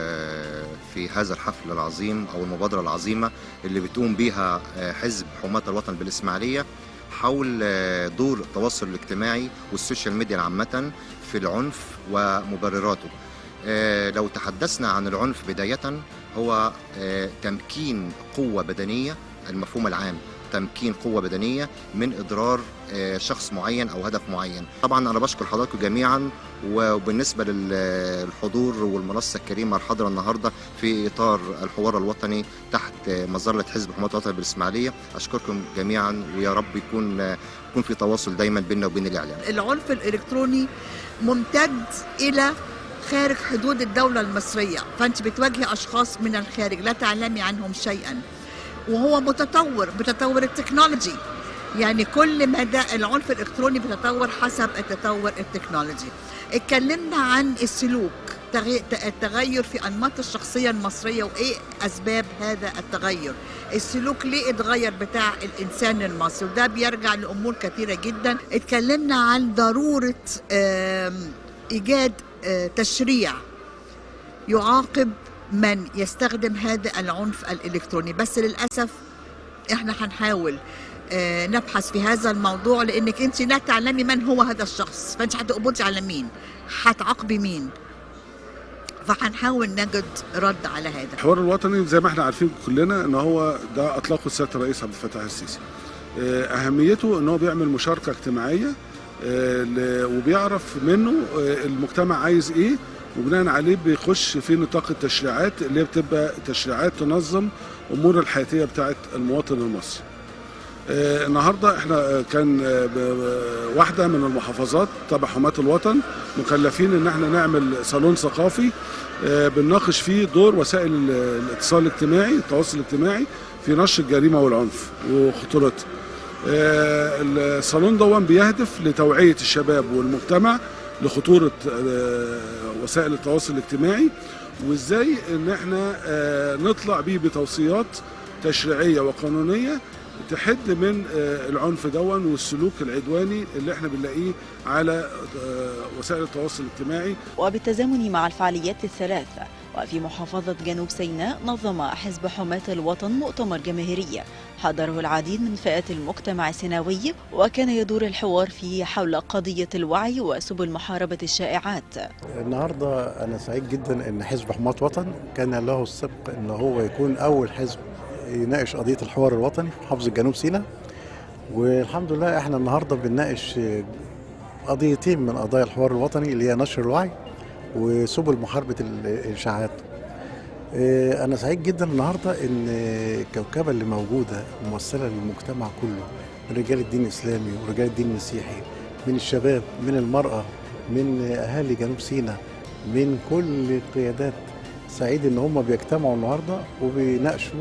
في هذا الحفل العظيم أو المبادرة العظيمة اللي بتقوم بيها حزب حماة الوطن بالإسماعيلية حول دور التواصل الاجتماعي والسوشيال ميديا عامة في العنف ومبرراته. لو تحدثنا عن العنف بداية، هو تمكين قوة بدنية، المفهوم العام تمكين قوة بدنية من إضرار شخص معين أو هدف معين. طبعا أنا بشكر حضراتكم جميعا، وبالنسبة للحضور والمنصة الكريمة الحاضرة النهاردة في إطار الحوار الوطني تحت مظلة حزب حماة الوطن بالإسماعيلية، أشكركم جميعا، ويا رب يكون يكون في تواصل دايما بيننا وبين الإعلام. العنف الإلكتروني ممتد إلى خارج حدود الدولة المصرية، فأنت بتواجهي أشخاص من الخارج لا تعلمي عنهم شيئا، وهو متطور بتطور التكنولوجي. يعني كل مدى العنف الإلكتروني بيتطور حسب التطور التكنولوجي. اتكلمنا عن السلوك، التغير في أنماط الشخصية المصرية وإيه أسباب هذا التغير. السلوك ليه اتغير بتاع الإنسان المصري، وده بيرجع لأمور كثيرة جدا. اتكلمنا عن ضرورة إيجاد تشريع يعاقب من يستخدم هذا العنف الإلكتروني، بس للأسف احنا هنحاول اه نبحث في هذا الموضوع، لأنك انت لا تعلمي من هو هذا الشخص، فانت هتقبضي على مين، هتعاقبي مين، فهنحاول نجد رد على هذا. الحوار الوطني زي ما احنا عارفين كلنا ان هو ده اطلقه سيادة الرئيس عبد الفتاح السيسي. اه اهميته ان هو بيعمل مشاركة اجتماعية اه وبيعرف منه اه المجتمع عايز ايه، وبناء عليه بيخش في نطاق التشريعات اللي هي بتبقى تشريعات تنظم امور الحياتيه بتاعه المواطن المصري. آه النهارده احنا كان آه واحده من المحافظات تبع حماة الوطن مكلفين ان احنا نعمل صالون ثقافي آه بنناقش فيه دور وسائل الاتصال الاجتماعي التواصل الاجتماعي في نشر الجريمه والعنف وخطورتها. آه الصالون ده بيهدف لتوعيه الشباب والمجتمع لخطورة وسائل التواصل الاجتماعي، وازاي ان احنا نطلع بيه بتوصيات تشريعية وقانونية تحد من العنف دون والسلوك العدواني اللي احنا بنلاقيه على وسائل التواصل الاجتماعي. وبالتزامن مع الفعاليات الثلاثة وفي محافظة جنوب سيناء نظم حزب حماة الوطن مؤتمر جماهيري حضره العديد من فئات المجتمع السيناوي، وكان يدور الحوار فيه حول قضية الوعي وسبل محاربة الشائعات. النهاردة أنا سعيد جدا أن حزب حماة وطن كان له السبق أن هو يكون أول حزب يناقش قضية الحوار الوطني في محافظة جنوب سيناء، والحمد لله احنا النهاردة بنناقش قضيتين من قضايا الحوار الوطني اللي هي نشر الوعي وسبل محاربة الإشاعات. أنا سعيد جدا النهاردة إن الكوكبة اللي موجودة ممثلة للمجتمع كله، من رجال الدين الإسلامي ورجال الدين المسيحي، من الشباب، من المرأة، من أهالي جنوب سيناء، من كل القيادات. سعيد إن هم بيجتمعوا النهاردة وبيناقشوا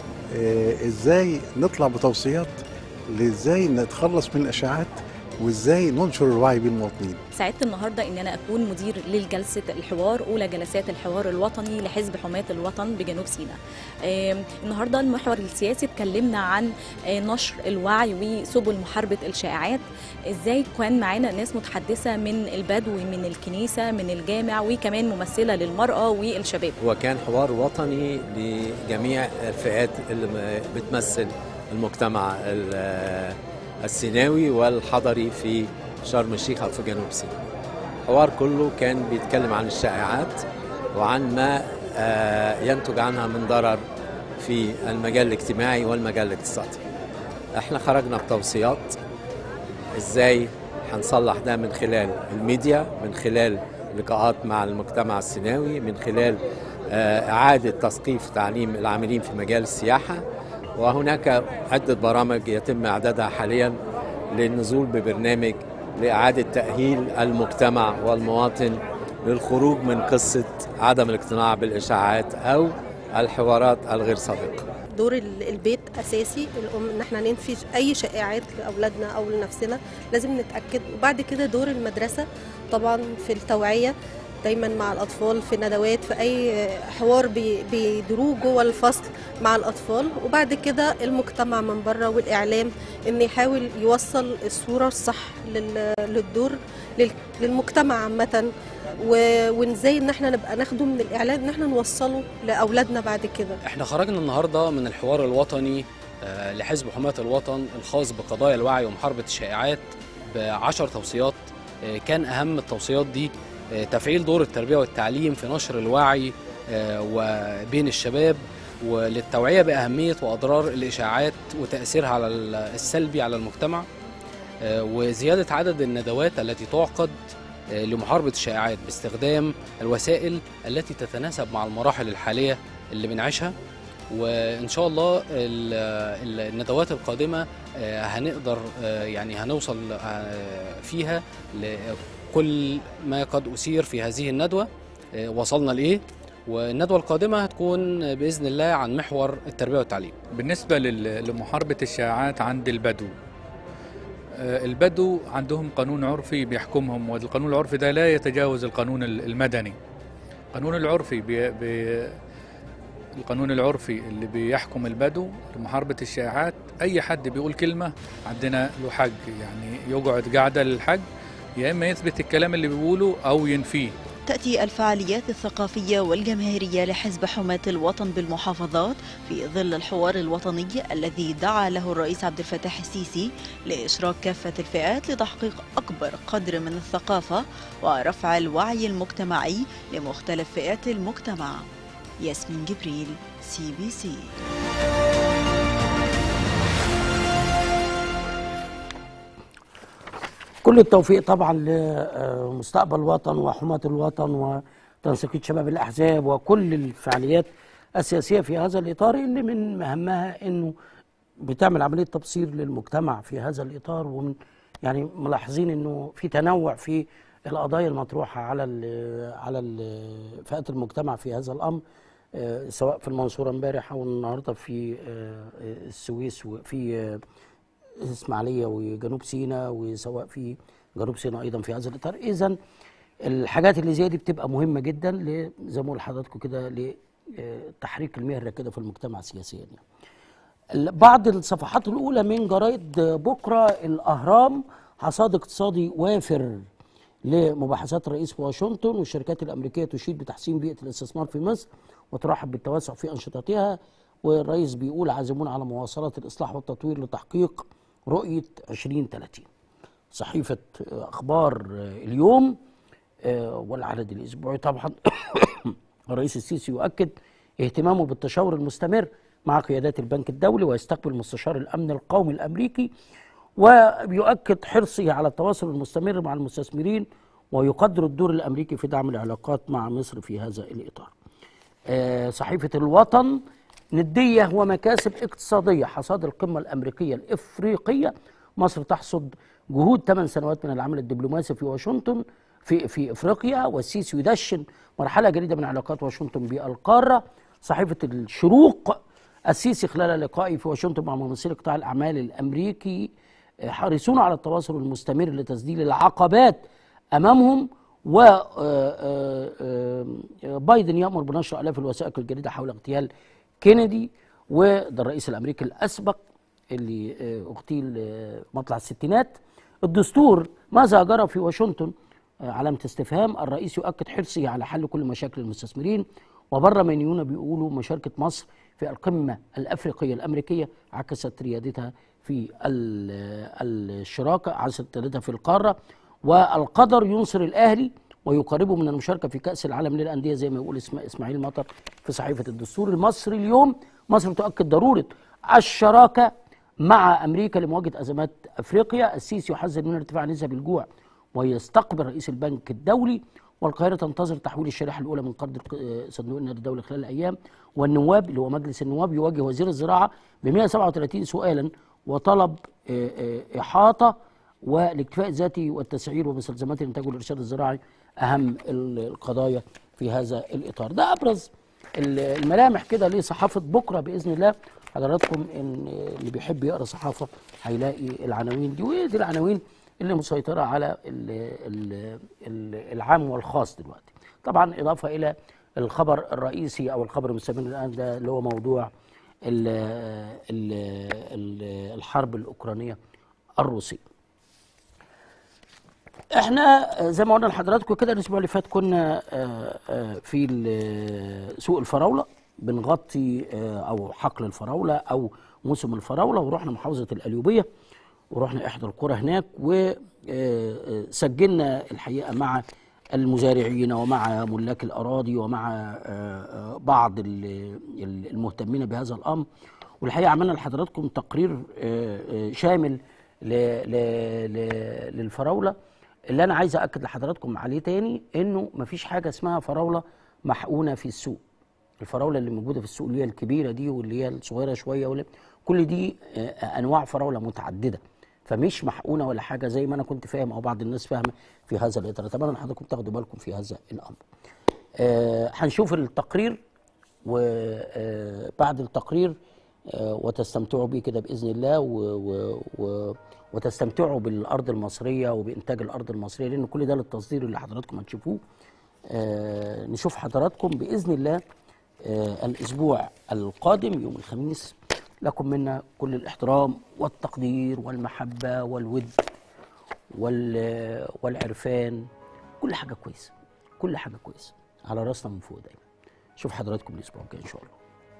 إزاي نطلع بتوصيات لإزاي نتخلص من الإشاعات وازاي ننشر الوعي بين المواطنين. سعدت النهارده ان انا اكون مدير للجلسه الحوار، اولى جلسات الحوار الوطني لحزب حماة الوطن بجنوب سيناء. آه النهارده المحور السياسي اتكلمنا عن آه نشر الوعي وسبل محاربه الشائعات، ازاي كان معانا ناس متحدثه من البدو من الكنيسه من الجامع وكمان ممثله للمراه والشباب. هو كان حوار وطني لجميع الفئات اللي بتمثل المجتمع السيناوي والحضري في شرم الشيخ أو في جنوب سيناء. الحوار كله كان بيتكلم عن الشائعات وعن ما ينتج عنها من ضرر في المجال الاجتماعي والمجال الاقتصادي. احنا خرجنا بتوصيات ازاي هنصلح ده من خلال الميديا، من خلال لقاءات مع المجتمع السيناوي، من خلال إعادة تثقيف تعليم العاملين في مجال السياحة، وهناك عدة برامج يتم إعدادها حاليا للنزول ببرنامج لإعادة تأهيل المجتمع والمواطن للخروج من قصة عدم الاقتناع بالإشاعات أو الحوارات الغير صادقة. دور البيت اساسي، الام ان احنا ننفي اي شائعات لاولادنا او لنفسنا، لازم نتاكد. وبعد كده دور المدرسه طبعا في التوعيه دايما مع الاطفال، في ندوات، في اي حوار بيدروه جوه الفصل مع الاطفال. وبعد كده المجتمع من بره والاعلام ان يحاول يوصل الصوره الصح للدور للمجتمع عامه، وازاي ان احنا نبقى ناخده من الاعلام ان احنا نوصله لاولادنا بعد كده. احنا خرجنا النهارده من الحوار الوطني لحزب حماة الوطن الخاص بقضايا الوعي ومحاربه الشائعات بعشر توصيات. كان اهم التوصيات دي تفعيل دور التربيه والتعليم في نشر الوعي وبين الشباب وللتوعيه باهميه واضرار الاشاعات وتاثيرها على السلبي على المجتمع، وزياده عدد الندوات التي تعقد لمحاربة الشائعات باستخدام الوسائل التي تتناسب مع المراحل الحالية اللي بنعيشها. وإن شاء الله الندوات القادمة هنقدر يعني هنوصل فيها لكل ما قد أثير في هذه الندوة وصلنا لإيه، والندوة القادمة هتكون بإذن الله عن محور التربية والتعليم. بالنسبة لمحاربة الشائعات عند البدو، البدو عندهم قانون عرفي بيحكمهم، والقانون العرفي ده لا يتجاوز القانون المدني. القانون العرفي بي بي القانون العرفي اللي بيحكم البدو لمحاربة الشائعات، أي حد بيقول كلمة عندنا له حق، يعني يقعد قاعدة للحق، يا إما يثبت الكلام اللي بيقوله أو ينفيه. تأتي الفعاليات الثقافية والجماهيرية لحزب حماة الوطن بالمحافظات في ظل الحوار الوطني الذي دعا له الرئيس عبد الفتاح السيسي لإشراك كافة الفئات لتحقيق أكبر قدر من الثقافة ورفع الوعي المجتمعي لمختلف فئات المجتمع. ياسمين جبريل، سي بي سي. كل التوفيق طبعا لمستقبل الوطن وحماة الوطن وتنسيقية شباب الأحزاب وكل الفعاليات السياسية في هذا الإطار، اللي من مهمها أنه بتعمل عملية تبصير للمجتمع في هذا الإطار. ومن يعني ملاحظين أنه في تنوع في القضايا المطروحة على ال على ال فئات المجتمع في هذا الأمر، سواء في المنصورة امبارح أو النهارده في السويس وفي الإسماعيلية وجنوب سيناء، وسواء في جنوب سيناء أيضا في هذا الإطار. إذن الحاجات اللي زي دي بتبقى مهمة جدا زي ما بقول لحضراتكم كده لتحريك المياه الراكدة في المجتمع سياسيا. يعني بعض الصفحات الأولى من جرايد بكرة: الأهرام، حصاد اقتصادي وافر لمباحثات الرئيس في واشنطن، والشركات الأمريكية تشيد بتحسين بيئة الاستثمار في مصر وترحب بالتوسع في أنشطتها، والرئيس بيقول عازمون على مواصلة الإصلاح والتطوير لتحقيق رؤية عشرين ثلاثين. صحيفة أخبار اليوم والعدد الأسبوعي طبعا الرئيس السيسي يؤكد اهتمامه بالتشاور المستمر مع قيادات البنك الدولي، ويستقبل مستشار الأمن القومي الأمريكي، ويؤكد حرصه على التواصل المستمر مع المستثمرين، ويقدر الدور الأمريكي في دعم العلاقات مع مصر في هذا الإطار. صحيفة الوطن: ندية ومكاسب اقتصادية، حصاد القمة الأمريكية الإفريقية، مصر تحصد جهود ثمان سنوات من العمل الدبلوماسي في واشنطن في في إفريقيا، والسيسي يدشن مرحلة جديدة من علاقات واشنطن بالقارة. صحيفة الشروق: السيسي خلال لقائه في واشنطن مع ممثلي قطاع الأعمال الأمريكي حريصون على التواصل المستمر لتسديد العقبات أمامهم، وبايدن يأمر بنشر آلاف الوثائق الجديدة حول اغتيال كينيدي، وده الرئيس الأمريكي الأسبق اللي اغتيل مطلع الستينات. الدستور: ماذا جرى في واشنطن؟ علامة استفهام. الرئيس يؤكد حرصه على حل كل مشاكل المستثمرين، وبره منيونا بيقولوا مشاركة مصر في القمة الأفريقية الأمريكية عكست ريادتها في الشراكة، عكست ريادتها في القارة. والقدر ينصر الأهلي ويقربه من المشاركة في كأس العالم للأندية زي ما يقول إسماعيل مطر في صحيفة الدستور. المصري اليوم: مصر تؤكد ضرورة الشراكة مع أمريكا لمواجهة أزمات أفريقيا. السيسي يحذر من ارتفاع نسب الجوع ويستقبل رئيس البنك الدولي. والقاهرة تنتظر تحويل الشريحة الأولى من قرض صندوق النقد الدولي خلال الأيام. والنواب اللي هو مجلس النواب يواجه وزير الزراعة ب مئة وسبعة وثلاثين سؤالا وطلب إحاطة والاكتفاء الذاتي والتسعير ومستلزمات الانتاج والارشاد الزراعي اهم القضايا في هذا الاطار. ده ابرز الملامح كده لصحافه بكره باذن الله. حضراتكم ان اللي بيحب يقرا صحافه هيلاقي العناوين دي، ودي العناوين اللي مسيطره على ال ال ال العام والخاص دلوقتي. طبعا اضافه الى الخبر الرئيسي او الخبر المستمر الان ده اللي هو موضوع ال ال ال الحرب الاوكرانيه الروسيه. احنا زي ما قلنا لحضراتكم كده الاسبوع اللي فات كنا في سوق الفراوله بنغطي او حقل الفراوله او موسم الفراوله، ورحنا محافظه القليوبيه ورحنا احدى القرى هناك وسجلنا الحقيقه مع المزارعين ومع ملاك الاراضي ومع بعض المهتمين بهذا الامر، والحقيقه عملنا لحضراتكم تقرير شامل للفراوله. اللي انا عايز اكد لحضراتكم عليه تاني انه مفيش حاجه اسمها فراوله محقونه في السوق. الفراوله اللي موجوده في السوق اللي هي الكبيره دي واللي هي الصغيره شويه ولا كل دي انواع فراوله متعدده، فمش محقونه ولا حاجه زي ما انا كنت فاهم او بعض الناس فاهمه في هذا الاطار. اتمنى حضراتكم تاخدوا بالكم في هذا الامر. آه هنشوف التقرير وبعد التقرير آه وتستمتعوا بيه كده باذن الله و و و وتستمتعوا بالارض المصريه وبانتاج الارض المصريه، لان كل ده للتصدير اللي حضراتكم هتشوفوه. آه نشوف حضراتكم باذن الله آه الاسبوع القادم يوم الخميس. لكم منا كل الاحترام والتقدير والمحبه والود والعرفان، كل حاجه كويسه، كل حاجه كويسه على راسنا من فوق دايما. شوف حضراتكم الاسبوع الجاي ان شاء الله.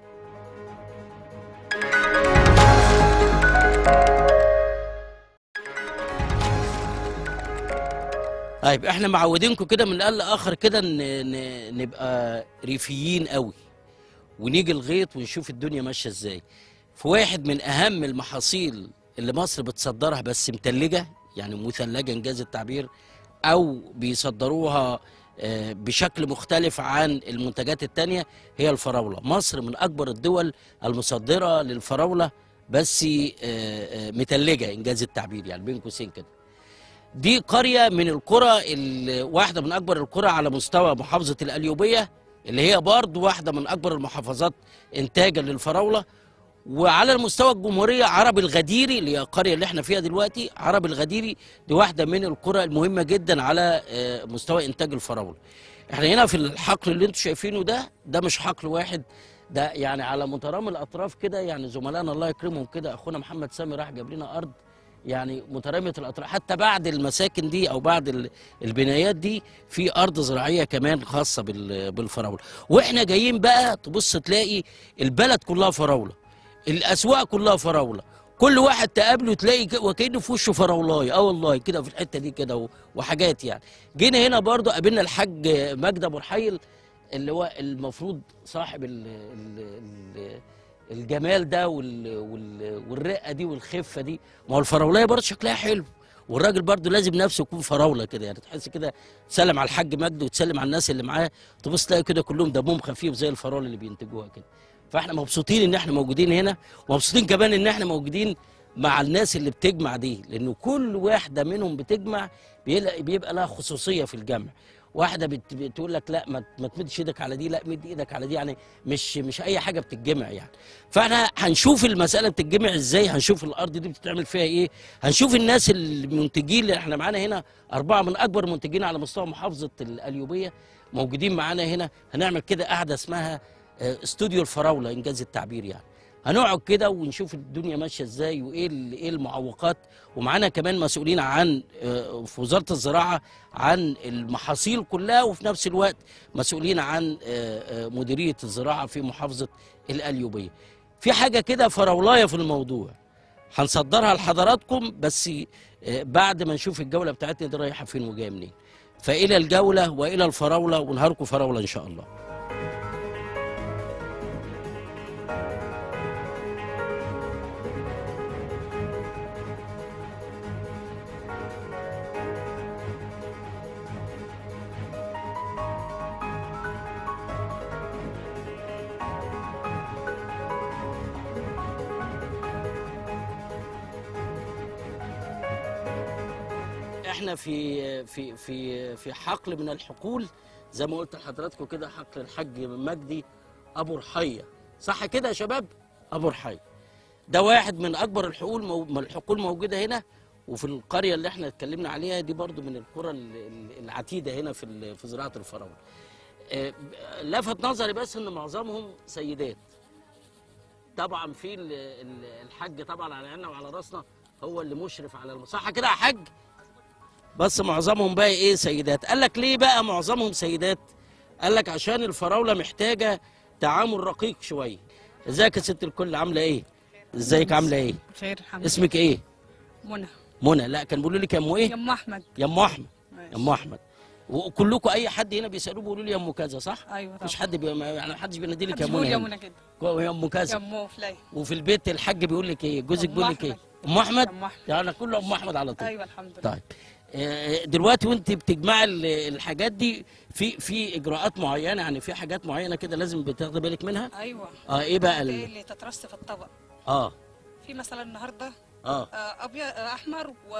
طيب احنا معودينكم كده من الان لاخر كده ان نبقى ريفيين قوي ونيجي الغيط ونشوف الدنيا ماشيه ازاي. في واحد من اهم المحاصيل اللي مصر بتصدرها بس متلجه، يعني مثلجه انجاز التعبير، او بيصدروها بشكل مختلف عن المنتجات التانية، هي الفراوله. مصر من اكبر الدول المصدره للفراوله بس متلجه انجاز التعبير، يعني بين قوسين كده. دي قريه من القرى، واحده من اكبر القرى على مستوى محافظه القليوبيه، اللي هي برضه واحده من اكبر المحافظات انتاجا للفراوله. وعلى المستوى الجمهوريه عرب الغديري اللي هي القريه اللي احنا فيها دلوقتي، عرب الغديري دي واحده من القرى المهمه جدا على مستوى انتاج الفراوله. احنا هنا في الحقل اللي انتم شايفينه ده، ده مش حقل واحد، ده يعني على مترامي الاطراف كده، يعني زملائنا الله يكرمهم كده، اخونا محمد سامي راح جاب لنا ارض يعني متراميه الاطراف، حتى بعد المساكن دي او بعد البنايات دي في ارض زراعيه كمان خاصه بالفراوله. واحنا جايين بقى تبص تلاقي البلد كلها فراوله، الاسواق كلها فراوله، كل واحد تقابله تلاقي وكانه في وشه فراولايه. اه والله كده في الحته دي كده وحاجات يعني. جينا هنا برضه قابلنا الحاج مجدي ابو رحيل اللي هو المفروض صاحب ال ال الجمال ده وال وال والرقه دي والخفه دي. ما هو الفراولايه برضه شكلها حلو، والراجل برضه لازم نفسه يكون فراوله كده، يعني تحس كده تسلم على الحاج مجدي وتسلم على الناس اللي معاه تبص تلاقي كده كلهم دمهم خفيف زي الفراوله اللي بينتجوها كده. فاحنا مبسوطين ان احنا موجودين هنا، ومبسوطين كمان ان احنا موجودين مع الناس اللي بتجمع دي، لانه كل واحده منهم بتجمع بيبقى لها خصوصيه في الجمع. واحده بتقول لك لا ما تمدش ايدك على دي، لا مد ايدك على دي، يعني مش مش اي حاجه بتتجمع يعني. فاحنا هنشوف المساله بتتجمع ازاي، هنشوف الارض دي بتتعمل فيها ايه، هنشوف الناس المنتجين اللي احنا معانا هنا اربعه من اكبر المنتجين على مستوى محافظه القليوبيه موجودين معانا هنا. هنعمل كده قاعده اسمها استوديو الفراوله انجاز التعبير، يعني هنقعد كده ونشوف الدنيا ماشيه ازاي وايه ايه المعوقات. ومعانا كمان مسؤولين عن في وزاره الزراعه عن المحاصيل كلها، وفي نفس الوقت مسؤولين عن مديريه الزراعه في محافظه القليوبيه. في حاجه كده فراولايه في الموضوع هنصدرها لحضراتكم، بس بعد ما نشوف الجوله بتاعتنا دي رايحه فين وجايه منين. فالى الجوله والى الفراوله، ونهاركم فراوله ان شاء الله. احنا في في في في حقل من الحقول زي ما قلت لحضراتكم كده، حقل الحاج مجدي ابو رحيه، صح كده يا شباب؟ ابو رحيه ده واحد من اكبر الحقول مو الحقول موجوده هنا، وفي القريه اللي احنا اتكلمنا عليها دي برضو من القرى العتيده هنا في في زراعه الفراوله. لفت نظري بس ان معظمهم سيدات. طبعا في الحاج طبعا على عيننا وعلى راسنا، هو اللي مشرف على الم... صح كده يا حاج؟ بس معظمهم بقى ايه سيدات. قال لك ليه بقى معظمهم سيدات؟ قال لك عشان الفراوله محتاجه تعامل رقيق شويه. ازيك يا ست الكل، عامله ايه؟ ازيك عامله ايه؟ بخير الحمد لله. اسمك ايه؟ منى. منى. لا كان بيقولوا لك يا ام ايه؟ يا ام احمد. يا ام احمد. يا ام احمد. وكلكم اي حد هنا بيسالوه بيقولوا لي يا ام كذا، صح؟ ايوه طبعا. مش حد بي... يعني ما حدش بينادي لك يا منى. منى. يا منى كده. يا ام كذا. يا ام فلان. وفي البيت الحاج بيقول لك ايه؟ جوزك بيقول لك ايه؟ ام احمد. ام احمد. يعني كله ام احمد على طول. ايوه الحمد لله. طيب دلوقتي وانت بتجمعي الحاجات دي في في اجراءات معينه، يعني في حاجات معينه كده لازم بتاخدي بالك منها؟ ايوه. اه ايه بقى ال... اللي تترص في الطبق. اه في مثلا النهارده اه ابيض احمر و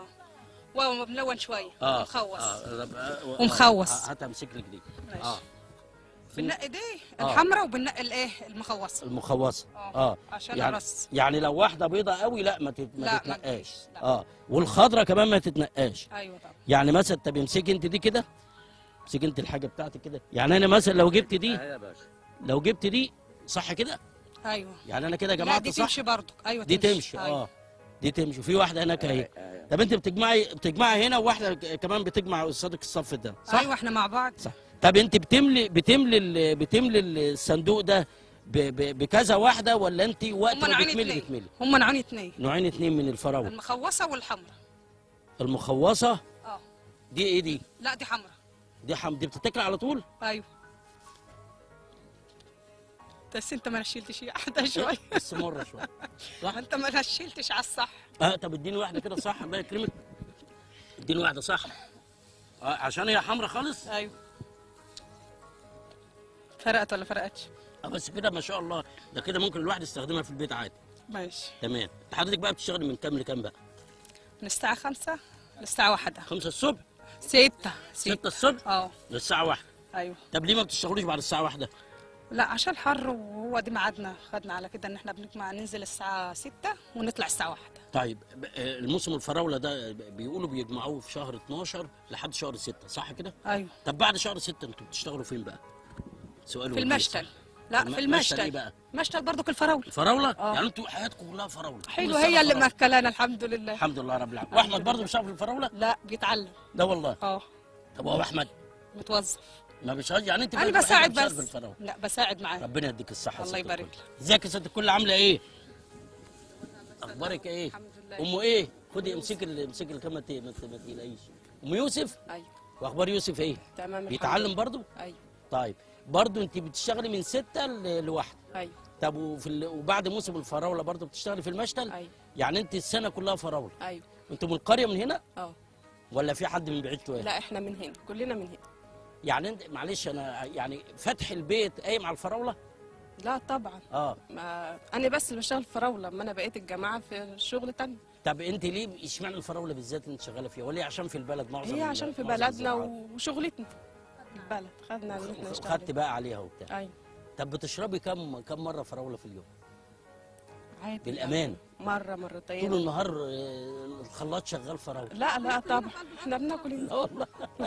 وملون شويه. اه ومخوص. اه ومخوص. هات امسك لك دي. ماشي. اه بننقي دي آه. الحمراء وبننقي الايه المخوصه. المخوصه اه, آه. عشان يعني الرص. يعني لو واحده بيضه قوي لا ما, تت... ما لا تتنقاش. لا. اه والخضره كمان ما تتنقاش. ايوه طبعا. يعني مثلا طب امسكي انت دي كده، امسكي انت الحاجه بتاعتك كده. يعني انا مثلا لو جبت دي لو جبت دي صح كده؟ ايوه. يعني انا كده جمعت دي صح؟ تمشي برضه. ايوه دي تمشي, تمشي. أيوة. اه دي تمشي. في واحده هناك اهي. طب انت بتجمعي بتجمعي هنا، وواحده كمان بتجمع قصادك الصف ده، صح؟ ايوه احنا مع بعض. صح. طب انت بتملي بتملي بتملي الصندوق ده ب... ب... بكذا واحده، ولا انت وقت ما بتملي بتملي؟ هم نوعين اثنين. نوعين اثنين من الفراوله. المخوصه والحمراء. المخوصه اه دي ايه دي؟ لا دي حمراء. دي حم دي بتتاكل على طول؟ ايوه. بس انت ما نشلتش احدى شويه. بس مره شويه. صح؟ انت ما نشلتش على الصح. اه طب اديني واحده كده صح، الله يكرمك. اديني واحده صح. اه عشان هي حمراء خالص؟ ايوه. فرقت ولا فرقتش؟ اه بس كده ما شاء الله، ده كده ممكن الواحد يستخدمها في البيت عادي. ماشي. تمام. حضرتك بقى بتشتغلي من كام لكام بقى؟ من الساعة خمسة للساعة واحدة. خمسة الصبح؟ ستة. ستة الصبح؟ اه للساعة واحدة. ايوه. طب ليه ما بتشتغلوش بعد الساعة واحدة؟ لا عشان حر، وهو دي ميعادنا، خدنا على كده ان احنا بنجمع ننزل الساعة ستة ونطلع الساعة واحدة. طيب الموسم الفراولة ده بيقولوا بيجمعوه في شهر اتناشر لحد شهر ستة، صح كده؟ ايوه. طب بعد شهر ستة انتوا بتشتغلوا فين بقى؟ سؤال في المشتل. لا في المشتل. ايه بقى؟ مشتل برضه الفراولة. الفراولة؟ اه يعني انتوا حياتكم كلها فراولة. حلو، هي اللي مأكلانا الحمد لله. الحمد لله رب العالمين. واحمد برضه بيشتغل في الفراولة؟ لا بيتعلم. لا والله؟ اه. طب هو احمد؟ متوظف. ما بيشتغلش يعني انت انا بساعد بس. في الفراولة. لا بساعد معاه. ربنا يديك الصحة. الله يبارك لك. ازيك يا ست الكل، عاملة ايه؟ اخبارك ايه؟ الحمد لله. ام ايه؟ خدي امسكي امسكي الكاميرا ما تقلقيش. ام يوسف؟ ايوه. واخبار يوسف ايه؟ تمام. بيتعلم برضه؟ ايوه. طيب برضه انت بتشتغلي من ستة لواحدة. ايوه. طب وفي ال... وبعد موسم الفراوله برضه بتشتغلي في المشتل؟ ايوه. يعني انت السنه كلها فراوله؟ ايوه. انتوا من القريه من هنا؟ اه. ولا في حد من بعيد شويه؟ لا احنا من هنا، كلنا من هنا. يعني انت معلش انا يعني فتح البيت قايم على الفراوله؟ لا طبعا. اه. ما انا بس اللي بشتغل فراوله، اما انا بقيت الجماعه في شغل تاني. طب انت ليه اشمعنى الفراوله بالذات انت شغاله فيها؟ ولا عشان في البلد معظم؟ هي عشان في بلدنا وشغلتنا البلد، خدنا ان احنا نشتغل. خدت بقى عليها وبتاع. ايوه. طب بتشربي كم كم مره فراوله في اليوم؟ عادي بالامان. مره مرتين. طول النهار الخلاط شغال فراوله؟ لا لا طبعا احنا بناكل. لا والله.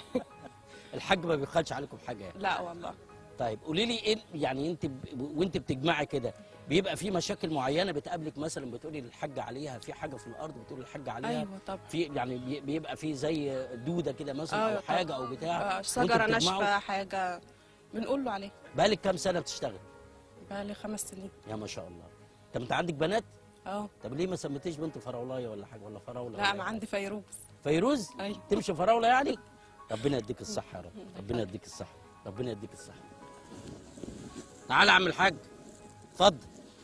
الحاج ما بيخلش عليكم حاجه يعني؟ لا والله. طيب قولي لي ايه يعني انت ب... وانت بتجمعي كده بيبقى في مشاكل معينه بتقابلك، مثلا بتقولي للحاج عليها في حاجه في الارض بتقولي للحاج عليها؟ ايوه طبعا. في يعني بيبقى في زي دوده كده مثلا أيوة او حاجه او بتاع؟ آه شجره ناشفه حاجه بنقول له عليها. بقالك كام سنه بتشتغل؟ بقالي خمس سنين. يا ما شاء الله. طب انت عندك بنات؟ اه. طب ليه ما سميتيش بنت فراولايه ولا حاجه ولا فراوله؟ لا ما عندي فيروز. فيروز؟ ايوه. تمشي فراوله يعني؟ ربنا يديك الصحه يا رب. ربنا يديك الصحه. ربنا يديك الصحه. تعالى يا عم الحاج اتفضل.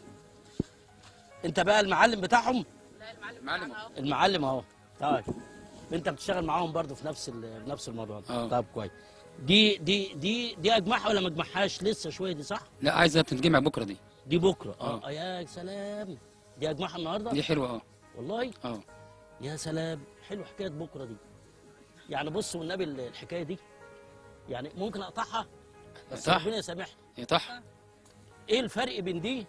انت بقى المعلم بتاعهم؟ لا المعلم اهو. المعلم اهو. طيب انت بتشتغل معاهم برضه في نفس نفس الموضوع ده؟ طب كويس. دي دي دي دي اجمعها ولا ما اجمعهاش لسه شويه دي صح؟ لا عايزه تتجمع بكره دي. دي بكره اه, آه يا سلام. دي اجمعها النهارده؟ دي حلوه اه والله؟ اه يا سلام حلو حكايه بكره دي. يعني بص والنبي الحكايه دي يعني ممكن اقطعها بس اقطعها. ربنا يسامحني. يقطعها. ايه الفرق بين دي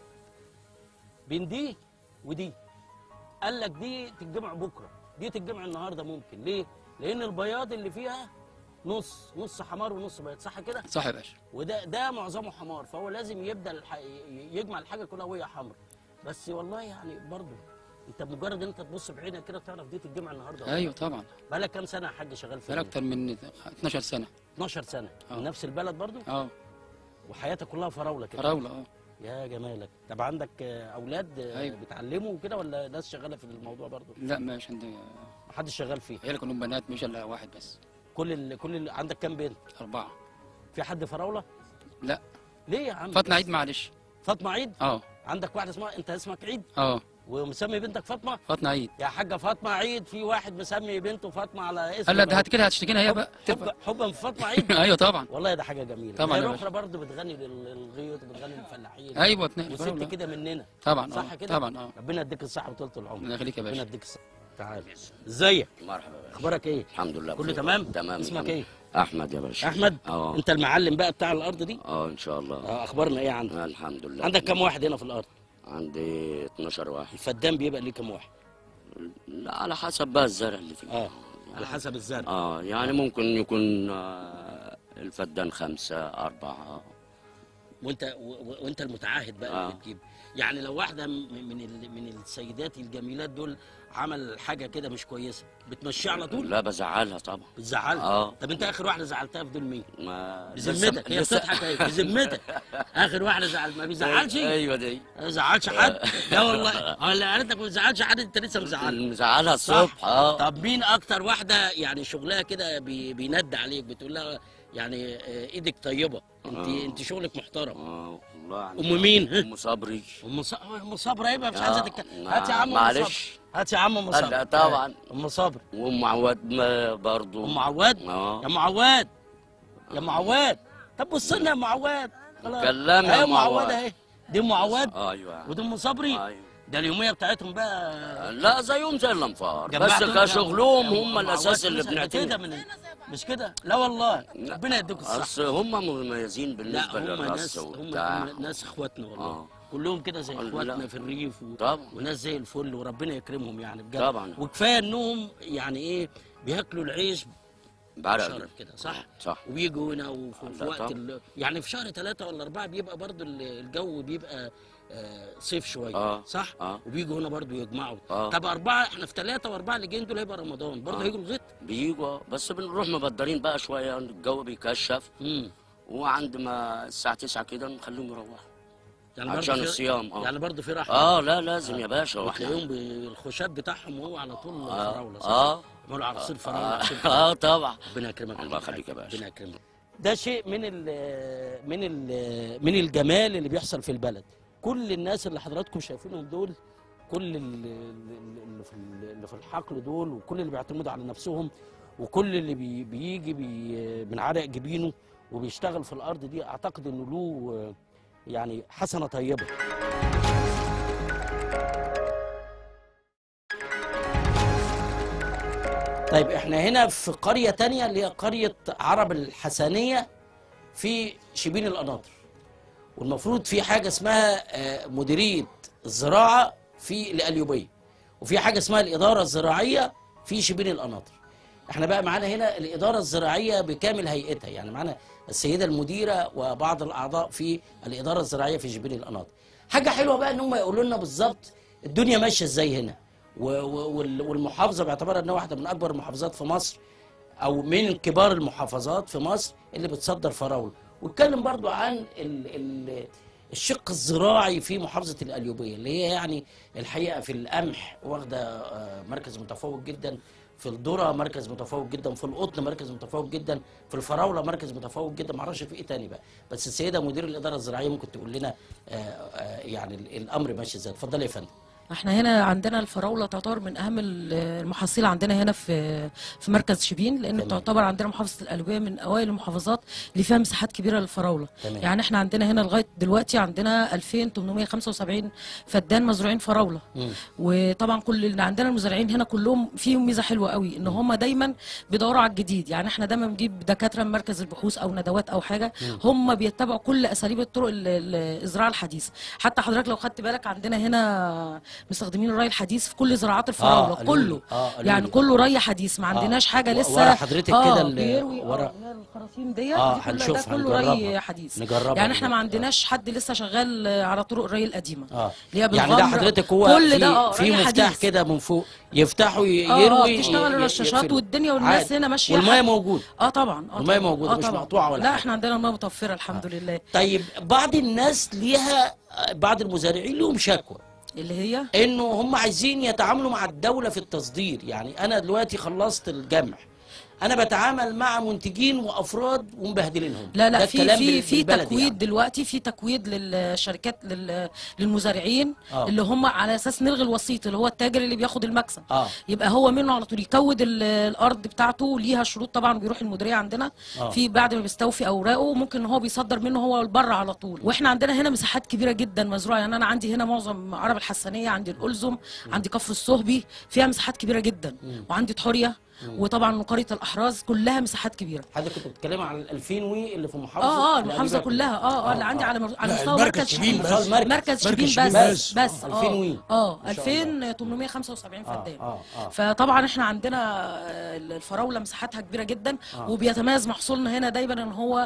بين دي ودي؟ قال لك دي تتجمع بكره، دي تتجمع النهارده. ممكن ليه؟ لان البياض اللي فيها نص نص حمار ونص بياض، صح كده؟ صح يا باشا. وده ده معظمه حمار، فهو لازم يبدا الح... يجمع الحاجه كلها وهي حمر. بس والله يعني برضه انت مجرد انت تبص بعينك كده تعرف دي تتجمع النهارده. ايوه طبعا. بقالك كام سنه يا حاج شغال في بقالي اكتر من اتناشر سنه. اتناشر سنه اه. من نفس البلد برضه؟ اه. وحياتك كلها فراوله كده؟ فراوله اه. يا جمالك. طب عندك اولاد أيوة. بيتعلموا وكده ولا ناس شغاله في الموضوع برضه؟ لا مش عندي. محدش شغال فيه؟ عيالي كلهم بنات مش الا واحد بس. كل ال... كل ال... عندك كام بنت؟ أربعة. في حد فراولة؟ لا. ليه يا عم؟ فاطمة عيد معلش. فاطمة عيد؟ اه. عندك واحدة اسمها أنت اسمك عيد؟ اه. ومسمي بنتك فاطمة؟ فاطمة عيد. يا حاجة فاطمة عيد، في واحد مسمي بنته فاطمة على اسم. قال لا ده هت كده هتشتكينا هي بقى. حب حبا في فاطمة عيد؟ ايوه طبعا. والله ده حاجة جميلة. طبعا هي يا الأخرى برضه بتغني للغيط وبتغني للفلاحين. ايوه اتنين. وست كده مننا. طبعا صح اه. كده؟ طبعا اه. ربنا يديك الصحة وطولة العمر. ربنا يخليك يا باشا. ربنا يديك الصحة. تعال. ازيك؟ مرحبا يا باشا. اخبارك ايه؟ الحمد لله كله بخير. تمام؟ تمام. اسمك ايه؟ احمد يا باشا. احمد؟ اه. انت المعلم بقى بتاع الارض دي؟ اه ان شاء الله. اه. اخبارنا ايه عندك؟ آه الحمد لله. عندك كام واحد هنا في الارض؟ عندي اتناشر واحد. الفدان بيبقى ليه كام واحد؟ لا على حسب بقى الزرع اللي فيه. اه على حسب الزرع. اه يعني ممكن يكون آه الفدان خمسة أربعة. وانت و... وانت المتعاهد بقى آه. اللي بتجيب. يعني لو واحده من من, ال... من السيدات الجميلات دول عمل حاجه كده مش كويسه بتمشيها على طول؟ لا بزعلها طبعا. بتزعلها؟ اه. طب انت اخر واحده زعلتها في دول مين؟ ما بذمتك. هي بتضحك اهي. بذمتك اخر واحده زعل ما بيزعلش؟ ايوه دي. ما بيزعلش حد؟ لا والله. ولا قالت لك ما بيزعلش حد انت لسه مزعلها؟ مزعلها الصبح. اه. طب مين اكتر واحده يعني شغلها كده بي... بيند عليك بتقول لها يعني ايدك طيبه انت آه. انت شغلك محترم؟ اه والله. ام مين؟ ام صبري. ام ص... ام صبري ايوه مش عايزه تتكلم. هات يا عم معلش. هات يا عم ام صبري. لا طبعا. ام صبري. وام عواد برضه. ام عواد؟ اه. يا ام عواد يا ام عواد. طب بص لنا يا ام عواد. خلاص. كلمها يا ام عواد اهي. دي ام عواد؟ ايوه. ودي ام صبري؟ ايوه. ده اليوميه بتاعتهم بقى. لا زيهم زي الانفار بس كشغلهم هم الاساس اللي بنعتمد. كده من مش كده؟ لا والله ربنا يديكم الصحه. اصل هم مميزين بالنسبه للرص وبتاع. هم ناس اخواتنا والله. آه. كلهم كده زي اخواتنا في الريف و... طبعا. وناس زي الفل وربنا يكرمهم يعني بجد. طبعا. وكفايه انهم يعني ايه بياكلوا العيش بعرق كده صح؟ صح. وبيجوا هنا وفي وقت ال... يعني في شهر ثلاثة ولا أربعة بيبقى برضو الجو بيبقى آه صيف شويه. آه. صح؟ آه. وبيجوا هنا برضو يجمعوا. آه. طب أربعة احنا في ثلاثة وأربعة اللي جايين دول هيبقى رمضان برضو. آه. هيجوا الغيط؟ بيجوا بس بنروح مبدرين بقى شويه الجو بيكشف. امم وعند ما الساعه تسعة كده نخليهم يروحوا. يعني عشان الصيام. اه يعني برضه في رحمه. اه لا لازم آه. يا باشا. وتلاقيهم بالخشاب بتاعهم وهو على طول آه. فراوله صح؟ اه بيقولوا عصير فراوله. اه, آه طبعا. ربنا يكرمك. الله يخليك يا باشا. ربنا يكرمك. ده شيء من ال من ال من الجمال اللي بيحصل في البلد. كل الناس اللي حضراتكم شايفينهم دول كل اللي في اللي في الحقل دول وكل اللي بيعتمدوا على نفسهم وكل اللي بي بيجي بي من عرق جبينه وبيشتغل في الارض دي اعتقد انه له يعني حسنه طيبه. طيب احنا هنا في قريه تانية اللي هي قريه عرب الحسنيه في شبين القناطر. والمفروض في حاجه اسمها مديريه الزراعه في القليوبيه وفي حاجه اسمها الاداره الزراعيه في شبين القناطر. احنا بقى معانا هنا الاداره الزراعيه بكامل هيئتها، يعني معانا السيده المديره وبعض الاعضاء في الاداره الزراعيه في شبين القناطر. حاجه حلوه بقى ان هم يقولوا لنا بالظبط الدنيا ماشيه ازاي هنا، والمحافظه باعتبارها انها واحده من اكبر المحافظات في مصر او من كبار المحافظات في مصر اللي بتصدر فراوله. واتكلم برضو عن ال ال الشق الزراعي في محافظه القليوبيه اللي هي يعني الحقيقه في القمح واخده مركز متفوق جدا، في الذره مركز متفوق جدا، في القطن مركز متفوق جدا، في الفراوله مركز متفوق جدا، ما اعرفش في ايه تاني بقى. بس السيده مدير الاداره الزراعيه ممكن تقول لنا آآ آآ يعني الامر ماشي ازاي. اتفضلي يا فندم. احنا هنا عندنا الفراوله تعتبر من اهم المحاصيل عندنا هنا في في مركز شبين، لان تعتبر عندنا محافظه القليوبيه من اوائل المحافظات اللي فيها مساحات كبيره للفراوله. تمام. يعني احنا عندنا هنا لغايه دلوقتي عندنا ألفين وثمانمائة وخمسة وسبعين فدان مزروعين فراوله. مم. وطبعا كل اللي عندنا المزارعين هنا كلهم فيهم ميزه حلوه قوي، ان هم دايما بيدوروا على الجديد. يعني احنا دايما بنجيب دكاتره من مركز البحوث او ندوات او حاجه، مم. هم بيتبعوا كل اساليب الطرق الزراعه الحديثه. حتى حضرتك لو خدت بالك عندنا هنا مستخدمين الري الحديث في كل زراعات الفراوله. آه كله آه يعني كله ري حديث، ما عندناش آه حاجه لسه. ورا حضرتك آه كده بيروي ورا الخراطيم ديت. اه دي هنشوف ده كله ري حديث. نجربها يعني احنا ما عندناش حد لسه شغال على طرق الري القديمه. اه يعني ده حضرتك هو كل في, ده آه في مفتاح كده من فوق يفتحوا يروي. اه بتشتغل الرشاشات والدنيا والناس هنا ماشيه. والميه موجوده. اه طبعا اه الميه موجوده، مش مقطوعه ولا لا حاجه. احنا عندنا الميه متوفره الحمد آه. لله. طيب بعض الناس ليها، بعض المزارعين لهم شكوى اللي هي انه هم عايزين يتعاملوا مع الدوله في التصدير. يعني انا دلوقتي خلصت الجمع، انا بتعامل مع منتجين وافراد ومبهدلينهم. لا لا في في في تكويد يعني. دلوقتي في تكويد للشركات للمزارعين آه. اللي هم على اساس نلغي الوسيط اللي هو التاجر اللي بياخد المكسب. آه. يبقى هو منه على طول يكود الارض بتاعته، ليها شروط طبعا، بيروح المديريه عندنا آه. في بعد ما بيستوفي اوراقه ممكن هو بيصدر منه هو بره على طول. واحنا عندنا هنا مساحات كبيره جدا مزروعه. يعني انا عندي هنا معظم عرب الحسنيه، عندي الألزم، عندي كفر الصهبي، فيها مساحات كبيره جدا. م. وعندي طحوريه، وطبعا قريه الاحراز كلها مساحات كبيره. حضرتك كنت بتتكلم عن ألفين وي اللي في المحافظه. اه اه المحافظه كلها اه اه اللي عندي على مر... على مستوى مركز شبين بس. مركز شبين بس بس, بس. ألفين وي اه ألفين وثمانمائة وخمسة وسبعين فدان. آه آه آه. فطبعا احنا عندنا الفراوله مساحتها كبيره جدا. آه. وبيتميز محصولنا هنا دايما ان هو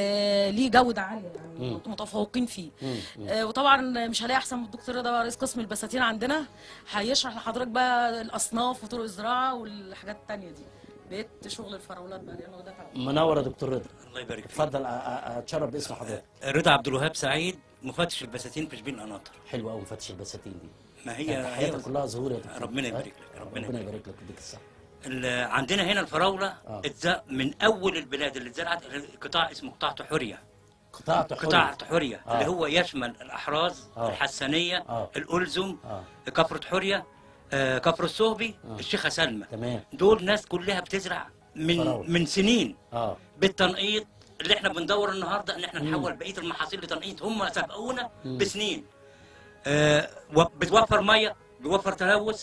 آه ليه جوده عاليه، يعني مم. متفوقين فيه. آه وطبعا مش هلاقي احسن من الدكتور رضا رئيس قسم البساتين عندنا، هيشرح لحضرتك بقى الاصناف وطرق الزراعه والحاجات الثانيه دي. بقيت شغل الفراولات بقى لانه ده منور يا دكتور رضا. الله يبارك فيك. اتفضل اتشرف باسم حضرتك. رضا عبد الوهاب سعيد، مفتش البساتين في شبين القناطر. حلو قوي مفتش البساتين دي. ما هي حياتك كلها ظهور يا دكتور. ربنا يبارك لك. ربنا, ربنا يبارك لك ويديك الصحه. عندنا هنا الفراوله آه. من اول البلاد اللي اتزرعت قطاع اسمه قطاع طحوريه. قطاع طحوريه قطاع طحوريه آه. اللي هو يشمل الاحراز آه. الحسانيه آه. الألزم آه. كفر طحوريه آه. كفر الصهبي آه. الشيخه سلمى. تمام. دول ناس كلها بتزرع من فراولة. من سنين اه بالتنقيط اللي احنا بندور النهارده ان احنا نحول بقيه المحاصيل لتنقيط. هم سبقونا مم. بسنين. آه بتوفر ميه، بيوفر تلوث.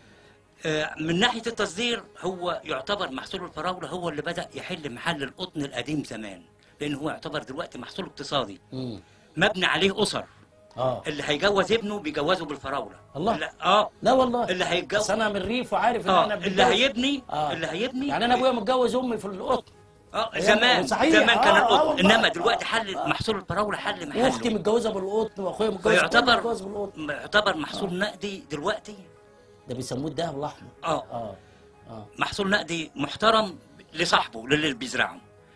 آه من ناحيه التصدير هو يعتبر محصول الفراوله هو اللي بدا يحل محل القطن القديم زمان، لان هو يعتبر دلوقتي محصول اقتصادي مم. مبني عليه اسر. اه اللي هيجوز ابنه بيجوزه بالفراوله. الله. لا اه لا والله. اللي هيتجوز انا من الريف وعارف آه. ان احنا اللي هيبني آه. اللي هيبني يعني انا ابويا متجوز امي في القطن. اه زمان صحيح. زمان كان آه القطن آه انما دلوقتي حل آه. محصول الفراوله حل محله. واختي متجوزه بالقطن واخويا متجوز يعتبر يعتبر محصول آه. نقدي دلوقتي. ده بيسموه الدهب الاحمر. اه اه اه محصول نقدي محترم لصاحبه للي بيزرعه.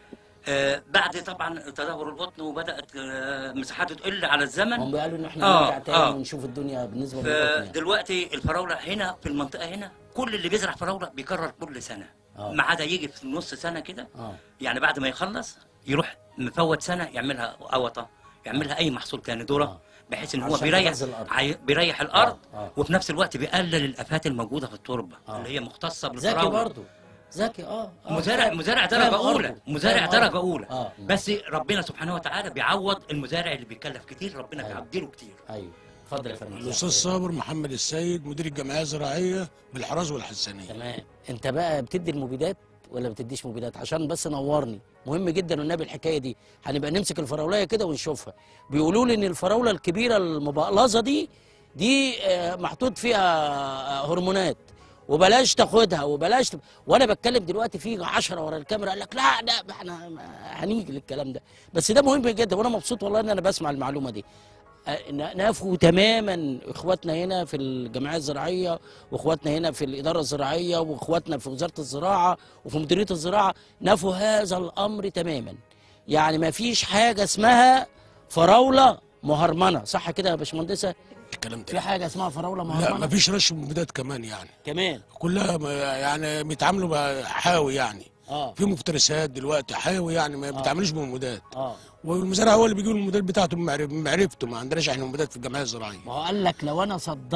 آه بعد طبعا تدهور القطن وبدات آه مساحاته تقل على الزمن. هم قالوا ان احنا نرجع آه تاني آه ونشوف الدنيا بالنسبه للقطن. يعني. دلوقتي الفراوله هنا في المنطقه هنا كل اللي بيزرع فراوله بيكرر كل سنه. آه. ما عدا يجي في نص سنه كده آه. يعني بعد ما يخلص يروح مفوت سنه يعملها قوطه، يعملها اي محصول تاني ذره آه. بحيث ان هو بيريح عي... بيريح الارض آه. آه. وفي نفس الوقت بيقلل الافات الموجوده في التربه آه. اللي هي مختصه بالفراوله. ذكي برضه ذكي اه, آه. مزارع مزارع درجه اولى مزارع درجه اولى آه. بس ربنا سبحانه وتعالى بيعوض المزارع اللي بيكلف كتير، ربنا أيوه. بيعدله كتير. ايوه اتفضل يا فندم. الاستاذ صابر محمد السيد، مدير الجمعيه الزراعيه بالحراز والحسانيه. تمام. انت بقى بتدي المبيدات ولا بتديش مبيدات؟ عشان بس نورني، مهم جدا والنبي الحكايه دي. هنبقى نمسك الفراولايه كده ونشوفها. بيقولوا لي ان الفراوله الكبيره المبقلظه دي دي محطوط فيها هرمونات وبلاش تاخدها وبلاش ت... وانا بتكلم دلوقتي في عشرة ورا الكاميرا قال لك لا لا احنا هنيجي للكلام ده، بس ده مهم جدا وانا مبسوط والله ان انا بسمع المعلومه دي. نافوا تماما اخواتنا هنا في الجمعيه الزراعيه واخواتنا هنا في الاداره الزراعيه واخواتنا في وزاره الزراعه وفي مديريه الزراعه نافوا هذا الامر تماما. يعني ما فيش حاجه اسمها فراوله مهرمنه، صح كده يا باشمهندسه؟ الكلام ده في حاجه اسمها فراوله مهرمنه؟ لا مفيش رش مبيدات كمان يعني. كمان كلها يعني بيتعاملوا حاوي يعني. اه في مفترسات دلوقتي حيوي يعني ما بيتعاملوش بمبيدات. اه والمزارع هو اللي بيجيب المبيدات بتاعته بمعرفته، ما عندناش احنا مبيدات في الجمعيه الزراعيه. ما هو قال لك لو انا صدرت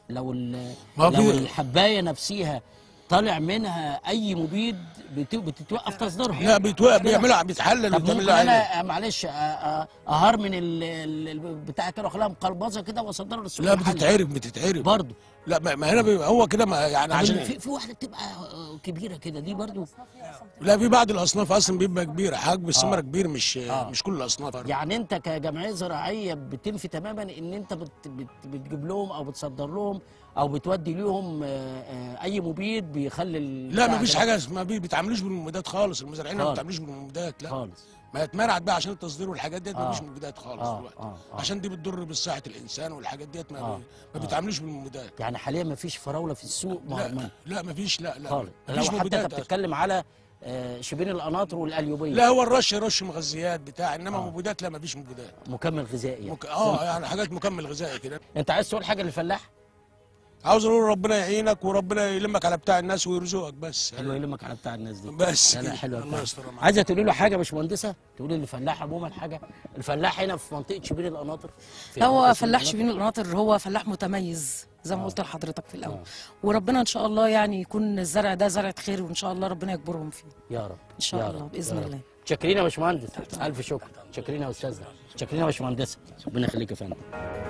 لو ما لو في- الحبايه نفسها طالع منها اي مبيد بت- بتتوقف تصديرها. لا بيتوقف، مش كده؟ بيعملها بيتحلل طب وبيتعمل ممكن لها انا معلش أ- أ- اهار من ال- ال- ال- بتاع كده واخليها مقلبظه كده واصدرها للسوق لا المحلي. بتتعرف بتتعرف برضه. لا ما ما هنا بيبقى هو كده ما- يعني طب عشان في في واحده بتبقى كبيره كده دي برضه. لا في بعض الاصناف اصلا بيبقى كبيره، حجم الثمره آه. كبير، مش آه. مش كل الاصناف. يعني انت كجمعيه زراعيه بتنفي تماما ان انت بت بت بتجيب لهم او بتصدر لهم او بتودي لهم آه، آه، اي مبيد بيخلي ال- لا بتاع ما فيش ده. حاجه اسمها بي- بيتعاملوش بالمبيدات خالص، المزارعين ما خالص. بيتعاملوش بالمبيدات لا خالص. ما اتمنعت بقى عشان التصدير والحاجات ديت ما آه. فيش مبيدات خالص آه، دلوقتي آه، آه. عشان دي بتضر بصحه الانسان والحاجات ديت ما, آه، بي... آه. ما بيتعاملوش بالمبيدات. يعني حاليا ما فيش فراوله في السوق لا مهرمنه لا ما فيش لا لا خالص. ما لو فيش حتى انت مبيدات. بتتكلم على آه، شبين القناطر والاليوبيه. لا هو الرش رش مغذيات بتاع، انما آه. مبيدات لا ما فيش مبيدات. مكمل غذائي مك... اه يعني حاجات مكمل غذائي كده. انت عايز تقول حاجه للفلاح؟ عاوز اقول ربنا يعينك وربنا يلمك على بتاع الناس ويرزقك بس. حلو يلمك على بتاع الناس دي. بس لا لا كده. حلوه الله بتاع. يستر معاك. عايزه تقولي له حاجه يا باشمهندسه؟ تقولي للفلاح عموما حاجه؟ الفلاح هنا في منطقه شبين القناطر. في لا هو منطقة فلاح القناطر. شبين القناطر هو فلاح متميز زي ما قلت لحضرتك في الاول. وربنا ان شاء الله يعني يكون الزرع ده زرعه خير، وان شاء الله ربنا يكبرهم فيه يا رب ان شاء يا الله رب، باذن يا رب. الله. شاكرين يا باشمهندس، الف شكر. شاكرين يا استاذنا، شاكرين يا باشمهندسه، ربنا يخليك يا فندم.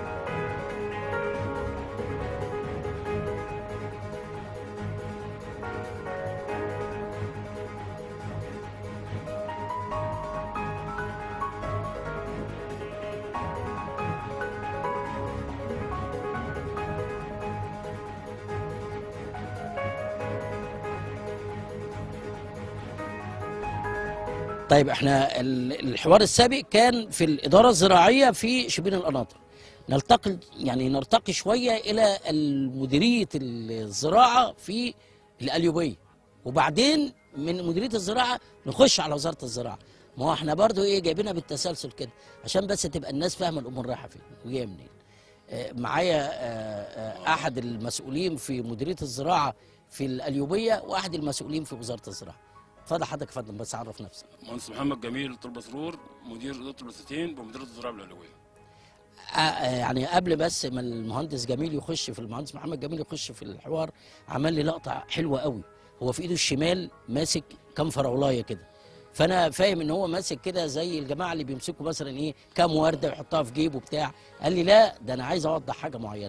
طيب احنا ال- الحوار السابق كان في الاداره الزراعيه في شبين القناطر. نلتقي يعني نرتقي شويه الى مديريه الزراعه في القليوبيه، وبعدين من مديريه الزراعه نخش على وزاره الزراعه. ما هو احنا برضو ايه جايبينها بالتسلسل كده عشان بس تبقى الناس فاهمه الامور رايحه فين وجايه منين. آه، معايا آه، آه، احد المسؤولين في مديريه الزراعه في القليوبيه واحد المسؤولين في وزاره الزراعه. اتفضل حضرتك يا فندم بس عرف نفسك. مهندس محمد جميل طلبة سرور، مدير اداره البساتين بمديريه الزراعه العلويه. آه، آه، يعني قبل بس ما المهندس جميل يخش في المهندس محمد جميل يخش في الحوار عمل لي لقطه حلوه قوي. هو في ايده الشمال ماسك كام فراولايه كده، فانا فاهم ان هو ماسك كده زي الجماعه اللي بيمسكوا مثلا ايه كام ورده ويحطها في جيبه بتاع. قال لي لا ده انا عايز اوضح حاجه معينه.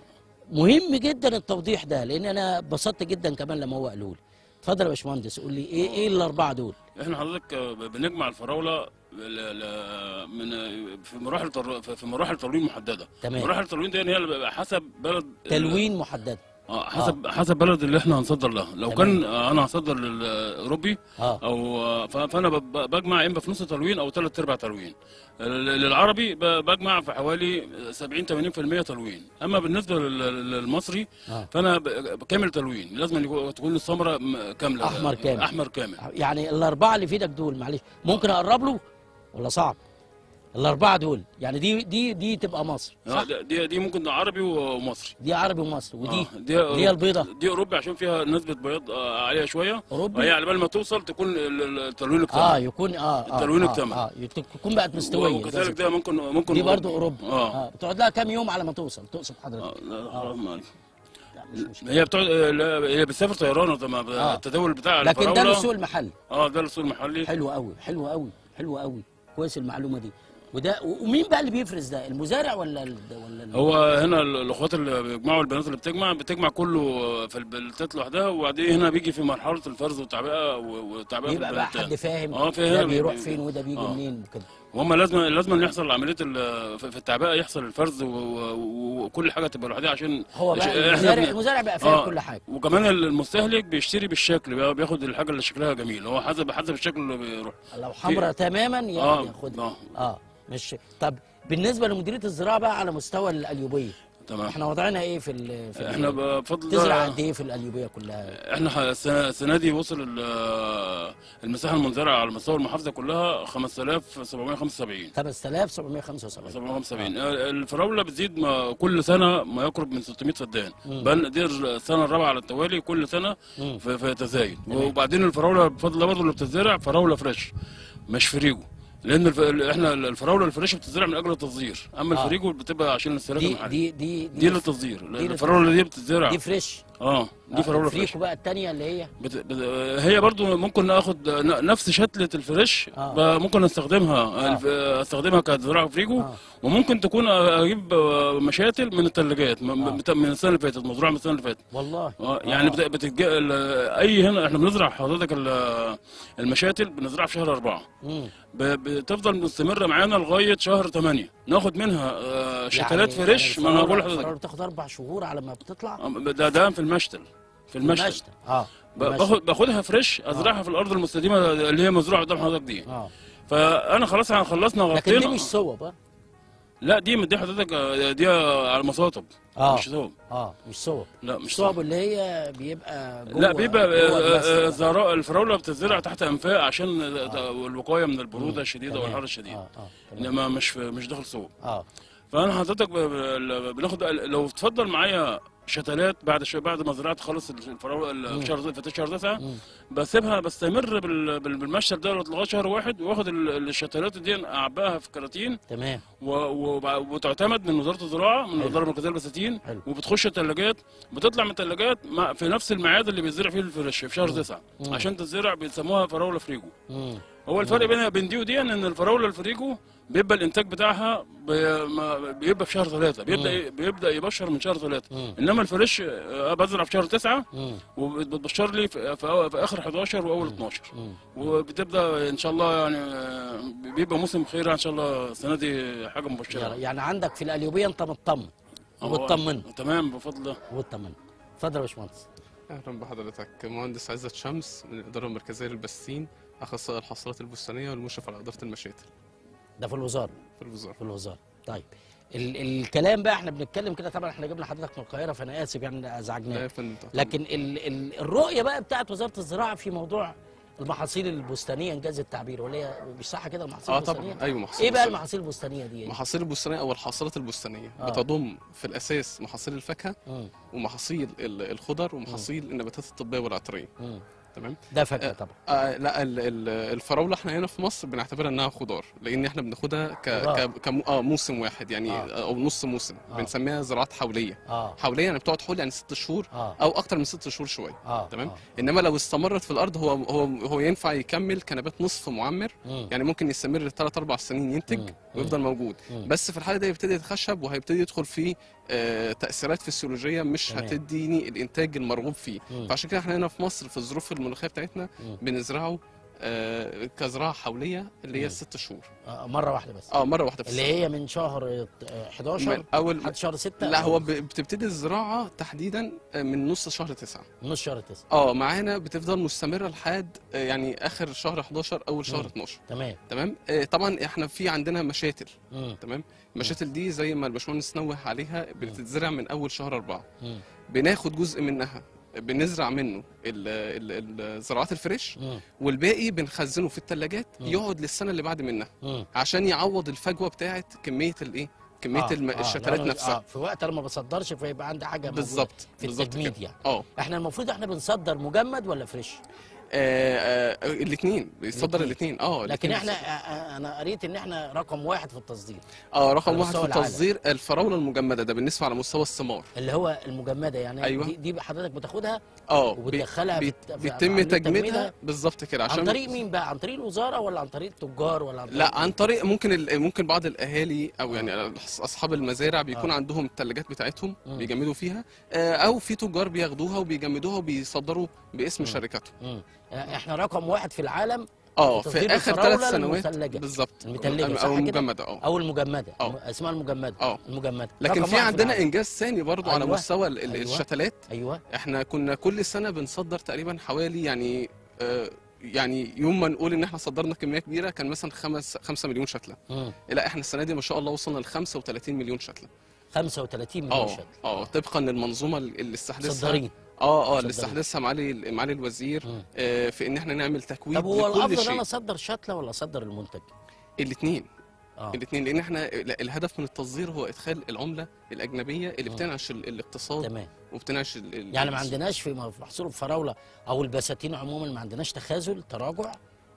مهم جدا التوضيح ده لان انا اتبسطت جدا كمان لما هو قاله لي. اتفضل يا باشمهندس قول لي ايه ايه الاربعه دول؟ احنا حضرتك بنجمع الفراوله ل- ل- من في مراحل تر- في مراحل تلوين محدده. تمام. مراحل التلوين دي هي اللي بيبقى حسب بلد تلوين محدده. اه حسب آه. حسب بلد اللي احنا هنصدر لها. لو تمام. كان آه، انا هصدر للاوروبي آه. او آه، ف- فانا ب- بجمع اما في نص تلوين او ثلاث ارباع تلوين. ال- للعربي ب- بجمع في حوالي سبعين ثمانين بالمئة تلوين. اما بالنسبه لل- للمصري آه. فانا ب- كامل تلوين، لازم يكون- تكون الثمره م- كامله احمر كامل. احمر كامل. يعني الاربعه اللي في ايدك دول معلش ممكن اقرب له ولا صعب؟ الاربعه دول يعني دي دي دي تبقى مصر آه، صح؟ دي دي ممكن عربي ومصري. دي عربي ومصر ودي آه، دي هي البيضه. دي اوروبي عشان فيها نسبه بياض آه، عاليه شويه. أوروبي؟ هي على بال ما توصل تكون ال- ال- التلوين اكتمل. اه يكون اه اه التلوين آه اكتمل. اه يكون بقت مستويه. وكذلك ده ممكن ممكن دي برضه اوروبي. اه, اه بتقعد لها كام يوم على ما توصل تقصد حضرتك؟ آه. لا خلاص ما هي بتقعد لا، هي بتسافر طيران زي ما آه. التداول بتاع لكن ده الفراولة. للسوق المحلي. اه ده للسوق المحلي. حلو قوي حلو قوي حلو قوي كويس المعلومه دي. وده ومين بقى اللي بيفرز ده؟ المزارع ولا ال ولا ال هو هنا ال- الاخوات اللي بيجمعوا البنات اللي بتجمع بتجمع كله في البلتات لوحدها، وبعدين هنا بيجي في مرحله الفرز والتعبئه و- والتعبئه يبقى في بقى البلتات. حد فاهم اه في ده هنا بيروح بي- فين وده بيجي آه. منين وكده. وهم لازم لازم يحصل عمليه ال- في في التعبئه يحصل الفرز و- و- وكل حاجه تبقى لوحدها عشان هو بقى عشان- إحنا المزارع بن- المزارع بقى فاهم آه. كل حاجه. وكمان المستهلك بيشتري بالشكل، بقى بياخد الحاجه اللي شكلها جميل، هو حسب حسب الشكل اللي بيروح. لو في- حمراء تماما يعني آه. ياخدها. آه. اه مش طب بالنسبه لمديريه الزراعه بقى على مستوى القليوبيه. تمام. احنا وضعنا ايه في ال في احنا ال- بفضل الله- تزرع قد ايه في القليوبيه كلها؟ احنا ح- السنه السنة دي وصل ال- المساحه المنزرعه على مستوى المحافظه كلها خمسة آلاف وسبعمائة وخمسة وسبعين. خمسة آلاف وسبعمائة وخمسة وسبعين. سبعمائة وخمسة وسبعين. الفراوله بتزيد ما كل سنه ما يقرب من ستمائة فدان. مم. بل دي السنه الرابعه على التوالي كل سنه مم. في, في تزايد. وبعدين الفراوله بفضل الله برضه اللي بتزرع فراوله فريش مش فريجو. لان الف... احنا الفراوله الفريش بتزرع من اجل التصدير، اما آه. الفريجو بتبقى عشان الاستهلاك دي المحلي. دي دي دي للتصدير. الفراوله دي بتتزرع دي فريش. اه دي فراوله فريش. الفريكو بقى الثانيه اللي هي بت... بت... هي برضو ممكن ناخد نفس شتله الفريش. آه. ممكن استخدمها آه. الف... استخدمها كزراعه فريجو. آه. وممكن تكون اجيب مشاتل من الثلاجات من, آه. من السنه اللي فاتت، مزروعه من السنه اللي فاتت والله. اه يعني آه. بتتج... اي هنا احنا بنزرع حضرتك المشاتل بنزرعها في شهر أربعة. مم. بتفضل مستمره معانا لغايه شهر ثمانية، ناخد منها شتلات يعني فريش. يعني ما انا بقول لحضرتك بتاخد اربع شهور على ما بتطلع. ده ده في المشتل في المشتل, المشتل. اه باخد باخدها فريش ازرعها آه. في الارض المستديمه اللي هي مزروعه قدام حضرتك دي. اه فانا خلاص خلصنا غطينا. لكن دي مش صوب. اه لا دي دي حضرتك دي على مصاطب. اه مش صوب. اه مش صوب. لا مش صوب اللي هي بيبقى جوه. لا بيبقى زراء الفراوله بتتزرع تحت انفاق عشان آه. الوقايه من البروده مم. الشديده والحر الشديد. اه اه انما مش مش داخل صوب. اه فانا حضرتك بناخد لو تفضل معايا شتلات بعد شويه بعد ما زرعت خالص الفراوله في شهر في شهر تسعة، بسيبها بستمر بالمشتل ده لغايه شهر واحد، واخد الشتلات دي اعبئها في كراتين. تمام. وتعتمد من وزاره الزراعه من الاداره المركزيه للبساتين، وبتخش الثلاجات، بتطلع من الثلاجات في نفس الميعاد اللي بيزرع فيه الفريش في شهر تسعة عشان تتزرع. بيسموها فراوله فريجو. مم. هو الفرق بينها وبين دي ودي ان الفراوله الفريجو بيبقى الانتاج بتاعها بيبقى في شهر ثلاثة، بيبدا بيبدا يبشر من شهر ثلاثة. انما الفريش بزرع في شهر تسعة وبتبشر لي في, في اخر حداشر واول اتناشر. وبتبدا ان شاء الله يعني بيبقى موسم خير ان شاء الله السنه دي حاجه مبشره. يعني عندك في القليوبيه انت مطمن ومطمن. تمام بفضل الله. ومطمن. اتفضل يا باشمهندس. اهلا بحضرتك. مهندس عزت شمس من الاداره المركزيه للبساتين، اخصائي الحصلات البستانيه والمشرف على اداره المشاتل. ده في الوزاره. في الوزاره. في الوزاره. طيب ال الكلام بقى احنا بنتكلم كده، طبعا احنا جبنا حضرتك من القاهره فانا اسف يعني ازعجناك. لكن ال ال الرؤيه بقى بتاعت وزاره الزراعه في موضوع المحاصيل البستانيه انجاز التعبير، ولا هي مش صح كده المحاصيل اه البستانيه؟ طبعا ايوه محاصيل. ايه بقى المحاصيل البستانيه دي؟ المحاصيل البستانيه او الحاصلات البستانيه آه. بتضم في الاساس محاصيل الفاكهه م. ومحاصيل الخضر ومحاصيل م. النباتات الطبيه والعطريه. م. تمام. ده فاكهه طبعا. آه آه لا الفراوله احنا هنا في مصر بنعتبرها انها خضار، لان احنا بناخدها ك ك ك اه موسم واحد يعني آه. او نص موسم. آه. بنسميها زراعات حوليه. آه. حوليه يعني بتقعد حول يعني ست شهور آه. او اكتر من ست شهور شويه. آه. تمام. آه. انما لو استمرت في الارض هو هو هو ينفع يكمل كنبات نصف معمر. م. يعني ممكن يستمر ثلاث اربع سنين ينتج م. ويفضل موجود. م. بس في الحاله دي يبتدي يتخشب وهيبتدي يدخل في آه تاثيرات فسيولوجيه مش تمام. هتديني الانتاج المرغوب فيه. م. فعشان كده احنا هنا في مصر في الظروف المناخيه بتاعتنا بنزرعه آه كزراعه حوليه اللي هي ست شهور. آه مره واحده بس. اه مره واحده بس. اللي هي من شهر حداشر اول لحد شهر ستة. لا هو بتبتدي الزراعه تحديدا من نص شهر تسعة. نص شهر تسعة. اه معانا بتفضل مستمره لحد يعني اخر شهر حداشر اول شهر اتناشر. تمام. تمام. آه طبعا احنا في عندنا مشاتل. مم. تمام. المشاتل دي زي ما الباشمهندس نوه عليها بتتزرع من اول شهر أربعة. مم. بناخد جزء منها بنزرع منه الزراعات الفريش مم. والباقي بنخزنه في الثلاجات يقعد للسنه اللي بعد منها مم. عشان يعوض الفجوه بتاعه كميه الايه كميه آه. الم... آه. الشتلات نفسها. آه. في وقت انا ما بصدرش فيبقى عندي حاجه بالظبط في التجميد يعني. اه احنا المفروض احنا بنصدر مجمد ولا فريش؟ آه آه الاثنين بيصدر الاثنين. اه لكن احنا آه انا قريت ان احنا رقم واحد في التصدير. اه رقم واحد في التصدير الفراوله المجمده، ده بالنسبه على مستوى الثمار اللي هو المجمده يعني. أيوة. دي, دي حضرتك بتاخدها اه وبتدخلها بي في بيتم تجميدها بالظبط كده. عشان عن طريق مين بقى؟ عن طريق الوزاره ولا عن طريق التجار ولا عن طريق لا عن طريق ممكن ممكن بعض الاهالي او يعني اصحاب المزارع بيكون آه. عندهم الثلاجات بتاعتهم م. بيجمدوا فيها، او في تجار بياخدوها وبيجمدوها وبيصدروا باسم شركاتهم. احنا رقم واحد في العالم اه في اخر ثلاث سنوات بالظبط المثلجه او المجمده اه او المجمده أوه. اسمها المجمده اه المجمده. لكن في عندنا انجاز ثاني برضو أيوة. على مستوى أيوة. الشتلات. ايوه احنا كنا كل سنه بنصدر تقريبا حوالي يعني آه يعني يوم ما نقول ان احنا صدرنا كميه كبيره كان مثلا خمس خمسة مليون شتله. مم. لا احنا السنه دي ما شاء الله وصلنا ل خمسة وثلاثين مليون شتله. خمسة وثلاثين مليون شتله اه طبقا للمنظومه اللي استحدثها صدرين اه اه اللي استحدثها معالي معالي الوزير آه في ان احنا نعمل تكوين. طب هو الافضل ان انا اصدر شتله ولا اصدر المنتج؟ الاثنين. آه. الاثنين لان احنا الهدف من التصدير هو ادخال العمله الاجنبيه اللي م. بتنعش الاقتصاد. تمام. وبتنعش يعني ما عندناش في محصول الفراوله او البساتين عموما ما عندناش تخاذل تراجع.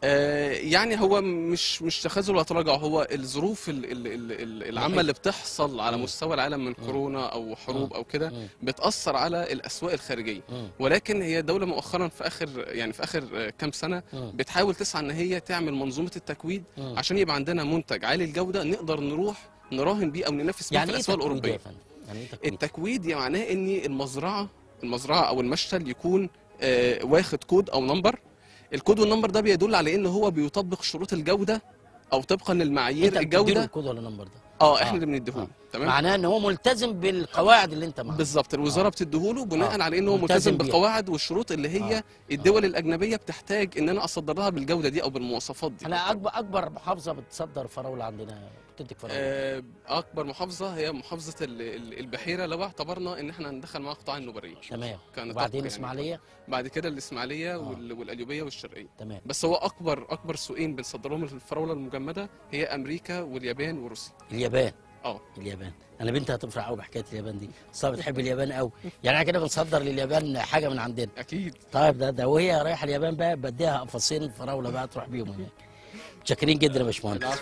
آه يعني هو مش مش تخاذل ولا تراجع، هو الظروف ال- ال- ال- ال- العامه اللي بتحصل على مستوى العالم من كورونا او حروب او كده بتاثر على الاسواق الخارجيه. ولكن هي الدوله مؤخرا في اخر يعني في اخر كام سنه بتحاول تسعى ان هي تعمل منظومه التكويد عشان يبقى عندنا منتج عالي الجوده نقدر نروح نراهن بيه او ننافس بيه يعني في إيه الاسواق تكويد يا الاوروبيه. فندم؟ يعني إيه تكويد؟ التكويد يعني معناه ان المزرعه المزرعه او المشتل يكون آه واخد كود او نمبر. الكود والنمبر ده بيدل على ان هو بيطبق شروط الجوده او طبقا للمعايير انت بتديله الجوده. الكود ولا النمبر ده؟ اه احنا اللي بنديهوله. تمام، معناه ان هو ملتزم بالقواعد اللي انت معاها. بالظبط، الوزاره بتديهوله بناء آه. على ان هو ملتزم ملتزم بيها. بالقواعد والشروط اللي هي آه. الدول الاجنبيه بتحتاج ان انا اصدر لها بالجوده دي او بالمواصفات دي. احنا اكبر اكبر محافظه بتصدر فراوله عندنا، بتنتج فراوله. آه، اكبر محافظه هي محافظه ال- ال- البحيره لو اعتبرنا ان احنا هندخل معاها قطاع النوبريه. تمام. كان وبعدين يعني. الاسماعيليه؟ بعد كده الاسماعيليه وال- والقليوبيه والشرقيه. تمام. بس هو اكبر اكبر سوقين بنصدرهم الفراوله المجمده هي امريكا واليابان وروسيا. اليابان. اه اليابان، انا بنتي هتفرح قوي بحكايه اليابان دي، اصلا بتحب اليابان قوي، يعني احنا كده بنصدر لليابان حاجه من عندنا. اكيد. طيب ده ده وهي رايحه اليابان بقى بديها قفصين فراوله بقى تروح بيهم هناك. متشكرين جدا يا باشمهندس.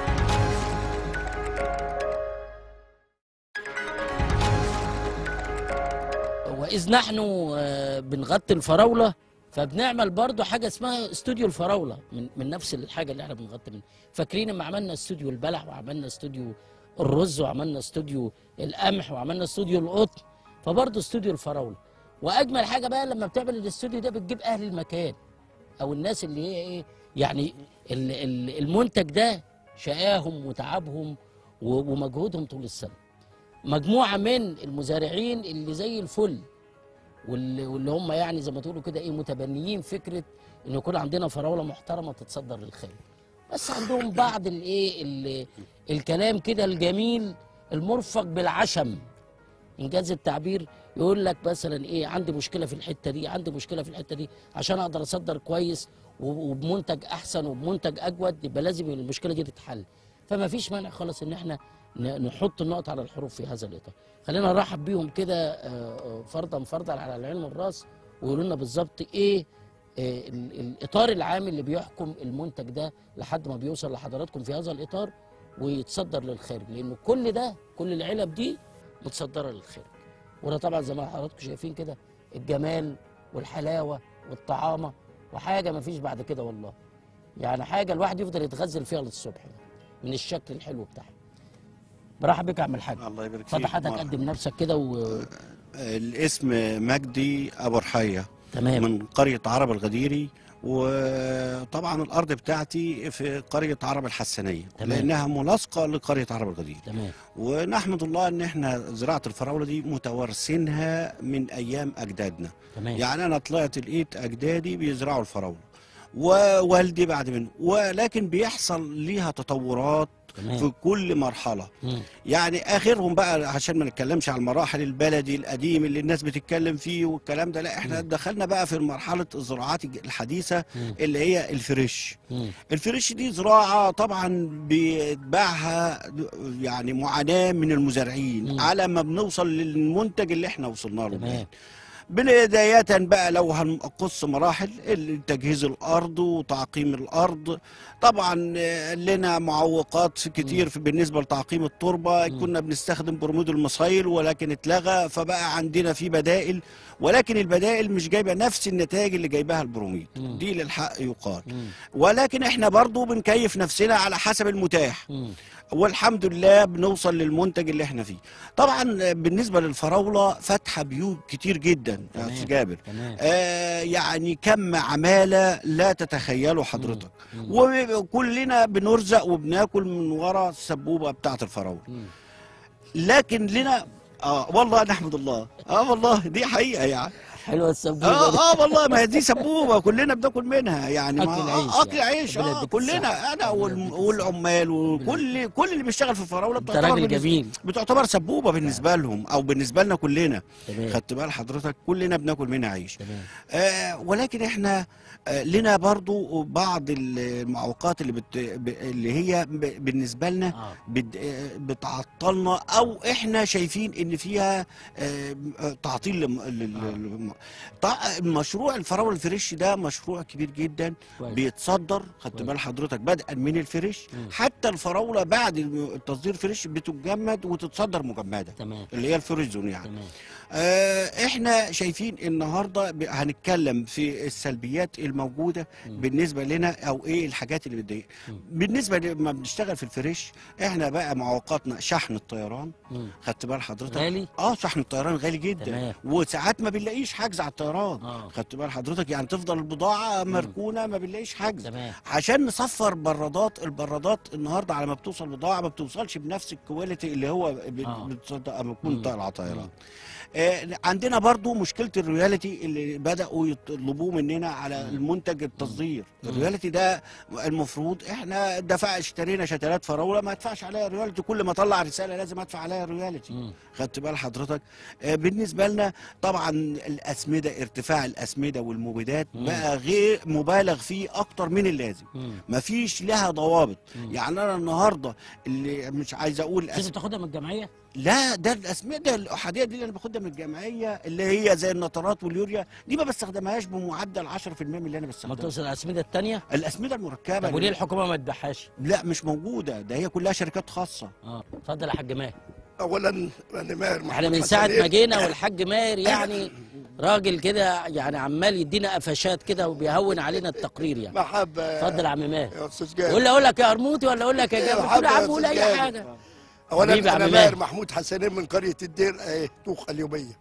وإذ نحن آه، بنغطي الفراولة فبنعمل برضو حاجة اسمها استوديو الفراولة من, من نفس الحاجة اللي احنا بنغطي منها. فاكرين لما عملنا استوديو البلح وعملنا استوديو الرز وعملنا استوديو القمح وعملنا استوديو القطن، فبرضو استوديو الفراولة. وأجمل حاجة بقى لما بتعمل الاستوديو ده بتجيب أهل المكان أو الناس اللي هي إيه يعني ال- ال- المنتج ده شقاهم وتعبهم و- ومجهودهم طول السنة. مجموعة من المزارعين اللي زي الفل واللي, واللي هم يعني زي ما تقولوا كده ايه متبنيين فكره ان يكون عندنا فراوله محترمه تتصدر للخارج، بس عندهم بعض الايه ال- الكلام كده الجميل المرفق بالعشم انجاز التعبير، يقول لك مثلا ايه عندي مشكله في الحته دي، عندي مشكله في الحته دي، عشان اقدر اصدر كويس وبمنتج احسن وبمنتج اجود يبقى لازم المشكله دي تتحل. فما فيش مانع خالص ان احنا ن- نحط النقط على الحروف في هذا الاطار. خلينا نرحب بيهم كده آه، آه، فردا فردا على العين والراس ويقولوا لنا بالظبط ايه آه، ال- الاطار العام اللي بيحكم المنتج ده لحد ما بيوصل لحضراتكم في هذا الاطار ويتصدر للخارج، لانه كل ده كل العلب دي متصدره للخارج. وده طبعا زي ما حضراتكم شايفين كده الجمال والحلاوه والطعامه وحاجه ما فيش بعد كده والله. يعني حاجه الواحد يفضل يتغزل فيها للصبح يعني من الشكل الحلو بتاعها. برحب بك يا عم الحاج. الله يبارك فيك. اتفضل حضرتك قدم نفسك كده و... الاسم مجدي ابو رحيه. تمام. من قريه عرب الغديري، وطبعا الارض بتاعتي في قريه عرب الحسنيه. تمام. لانها ملاصقه لقريه عرب الغديري. تمام. ونحمد الله ان احنا زراعه الفراوله دي متوارثينها من ايام اجدادنا. تمام. يعني انا طلعت لقيت اجدادي بيزرعوا الفراوله ووالدي بعد منه، ولكن بيحصل ليها تطورات تمام. في كل مرحله. مم. يعني اخرهم بقى عشان ما نتكلمش على المراحل البلدي القديم اللي الناس بتتكلم فيه والكلام ده، لا احنا دخلنا بقى في مرحله الزراعات الحديثه مم. اللي هي الفريش. مم. الفريش دي زراعه طبعا بيتبعها يعني معاناه من المزارعين مم. على ما بنوصل للمنتج اللي احنا وصلنا له. تمام. بداية بقى لو هنقص مراحل تجهيز الأرض وتعقيم الأرض، طبعا آه، لنا معوقات في كتير في بالنسبة لتعقيم التربة. كنا بنستخدم برمود المصايل ولكن اتلغى، فبقى عندنا في بدائل، ولكن البدائل مش جايبة نفس النتائج اللي جايبها البروميد. مم. دي للحق يقال. مم. ولكن احنا برضو بنكيف نفسنا على حسب المتاح. مم. والحمد لله بنوصل للمنتج اللي احنا فيه. طبعا بالنسبه للفراوله فاتحه بيوت كتير جدا يا استاذ جابر. تمام. آه يعني كم عماله لا تتخيله حضرتك. وكلنا بنرزق وبناكل من ورا السبوبه بتاعه الفراوله. لكن لنا اه والله نحمد الله. اه والله دي حقيقه يعني. حلوه السبوبه اه دي. اه والله ما هي دي سبوبه كلنا بناكل منها يعني. أكل ما- العيش آه، اكل يعني. عيش ربنا اه يديك كلنا الصحة. انا والم- والعمال وكل كل اللي بيشتغل في الفراوله أنت بتعتبر راجل بالنسبة- جميل. بتعتبر سبوبه بالنسبه لهم او بالنسبه لنا كلنا. تمام. خدت بال حضرتك كلنا بناكل منها عيش. تمام. آه ولكن احنا آه لنا برضو بعض المعوقات اللي بت ب- اللي هي ب- بالنسبه لنا آه. بت آه، بتعطلنا او احنا شايفين ان فيها آه، آه، تعطيل لم- لل- لل- مشروع الفراوله الفريش ده مشروع كبير جدا بيتصدر، خدت بال حضرتك، بدءا من الفريش حتى الفراوله بعد التصدير فريش بتتجمد وتتصدر مجمده، تمام. اللي هي الفريزون يعني. تمام. آه احنا شايفين النهارده هنتكلم في السلبيات الموجوده م. بالنسبه لنا، او ايه الحاجات اللي بتضايق. بالنسبه لما بنشتغل في الفريش احنا بقى معوقاتنا شحن الطيران، خدت بال حضرتك؟ غالي؟ اه شحن الطيران غالي جدا. تمام. وساعات ما بنلاقيش حجز على الطيران، آه. خدت بال حضرتك؟ يعني تفضل البضاعه مركونه ما بنلاقيش حجز. تمام. عشان نصفر برادات، البرادات النهارده على ما بتوصل بضاعه ما بتوصلش بنفس الكواليتي اللي هو بتصدق اما تكون طالعه طيران. آه عندنا برضو مشكله الرويالتي اللي بداوا يطلبوه مننا على المنتج التصدير. الرويالتي ده المفروض احنا دفع اشترينا شتلات فراوله ما ادفعش عليها رويالتي، كل ما اطلع رساله لازم ادفع عليها رويالتي. خدت بال حضرتك؟ آه بالنسبه لنا طبعا الاسمده، ارتفاع الاسمده والمبيدات مم. بقى غير مبالغ فيه اكتر من اللازم، مفيش لها ضوابط. مم. يعني انا النهارده اللي مش عايز اقول لازم تاخدها من الجمعيه؟ لا، ده الاسمده الاحاديه دي اللي انا باخدها من الجمعيه اللي هي زي النترات واليوريا دي ما بستخدمهاش بمعدل عشرة في المية من اللي انا بستخدمها. ما توصل الاسمده الثانيه؟ الاسمده المركبه. طب وليه الحكومه ما تبيعهاش؟ لا مش موجوده، ده هي كلها شركات خاصه. اه اتفضل يا حاج ماهر. اولا انا ماهر محمود، احنا من ساعه ما جينا والحاج ماهر يعني راجل كده يعني عمال يدينا قفشات كده وبيهون علينا التقرير يعني. محبه. اتفضل يا عم ماهر. يا استاذ جابر. ولا اقول لك يا قرموطي ولا اقول لك يا جابر؟ قول يا عم قول اي حاجه. اولا انا ماهر محمود حسنين من قريه الدير اهي طوخ اليوبيه.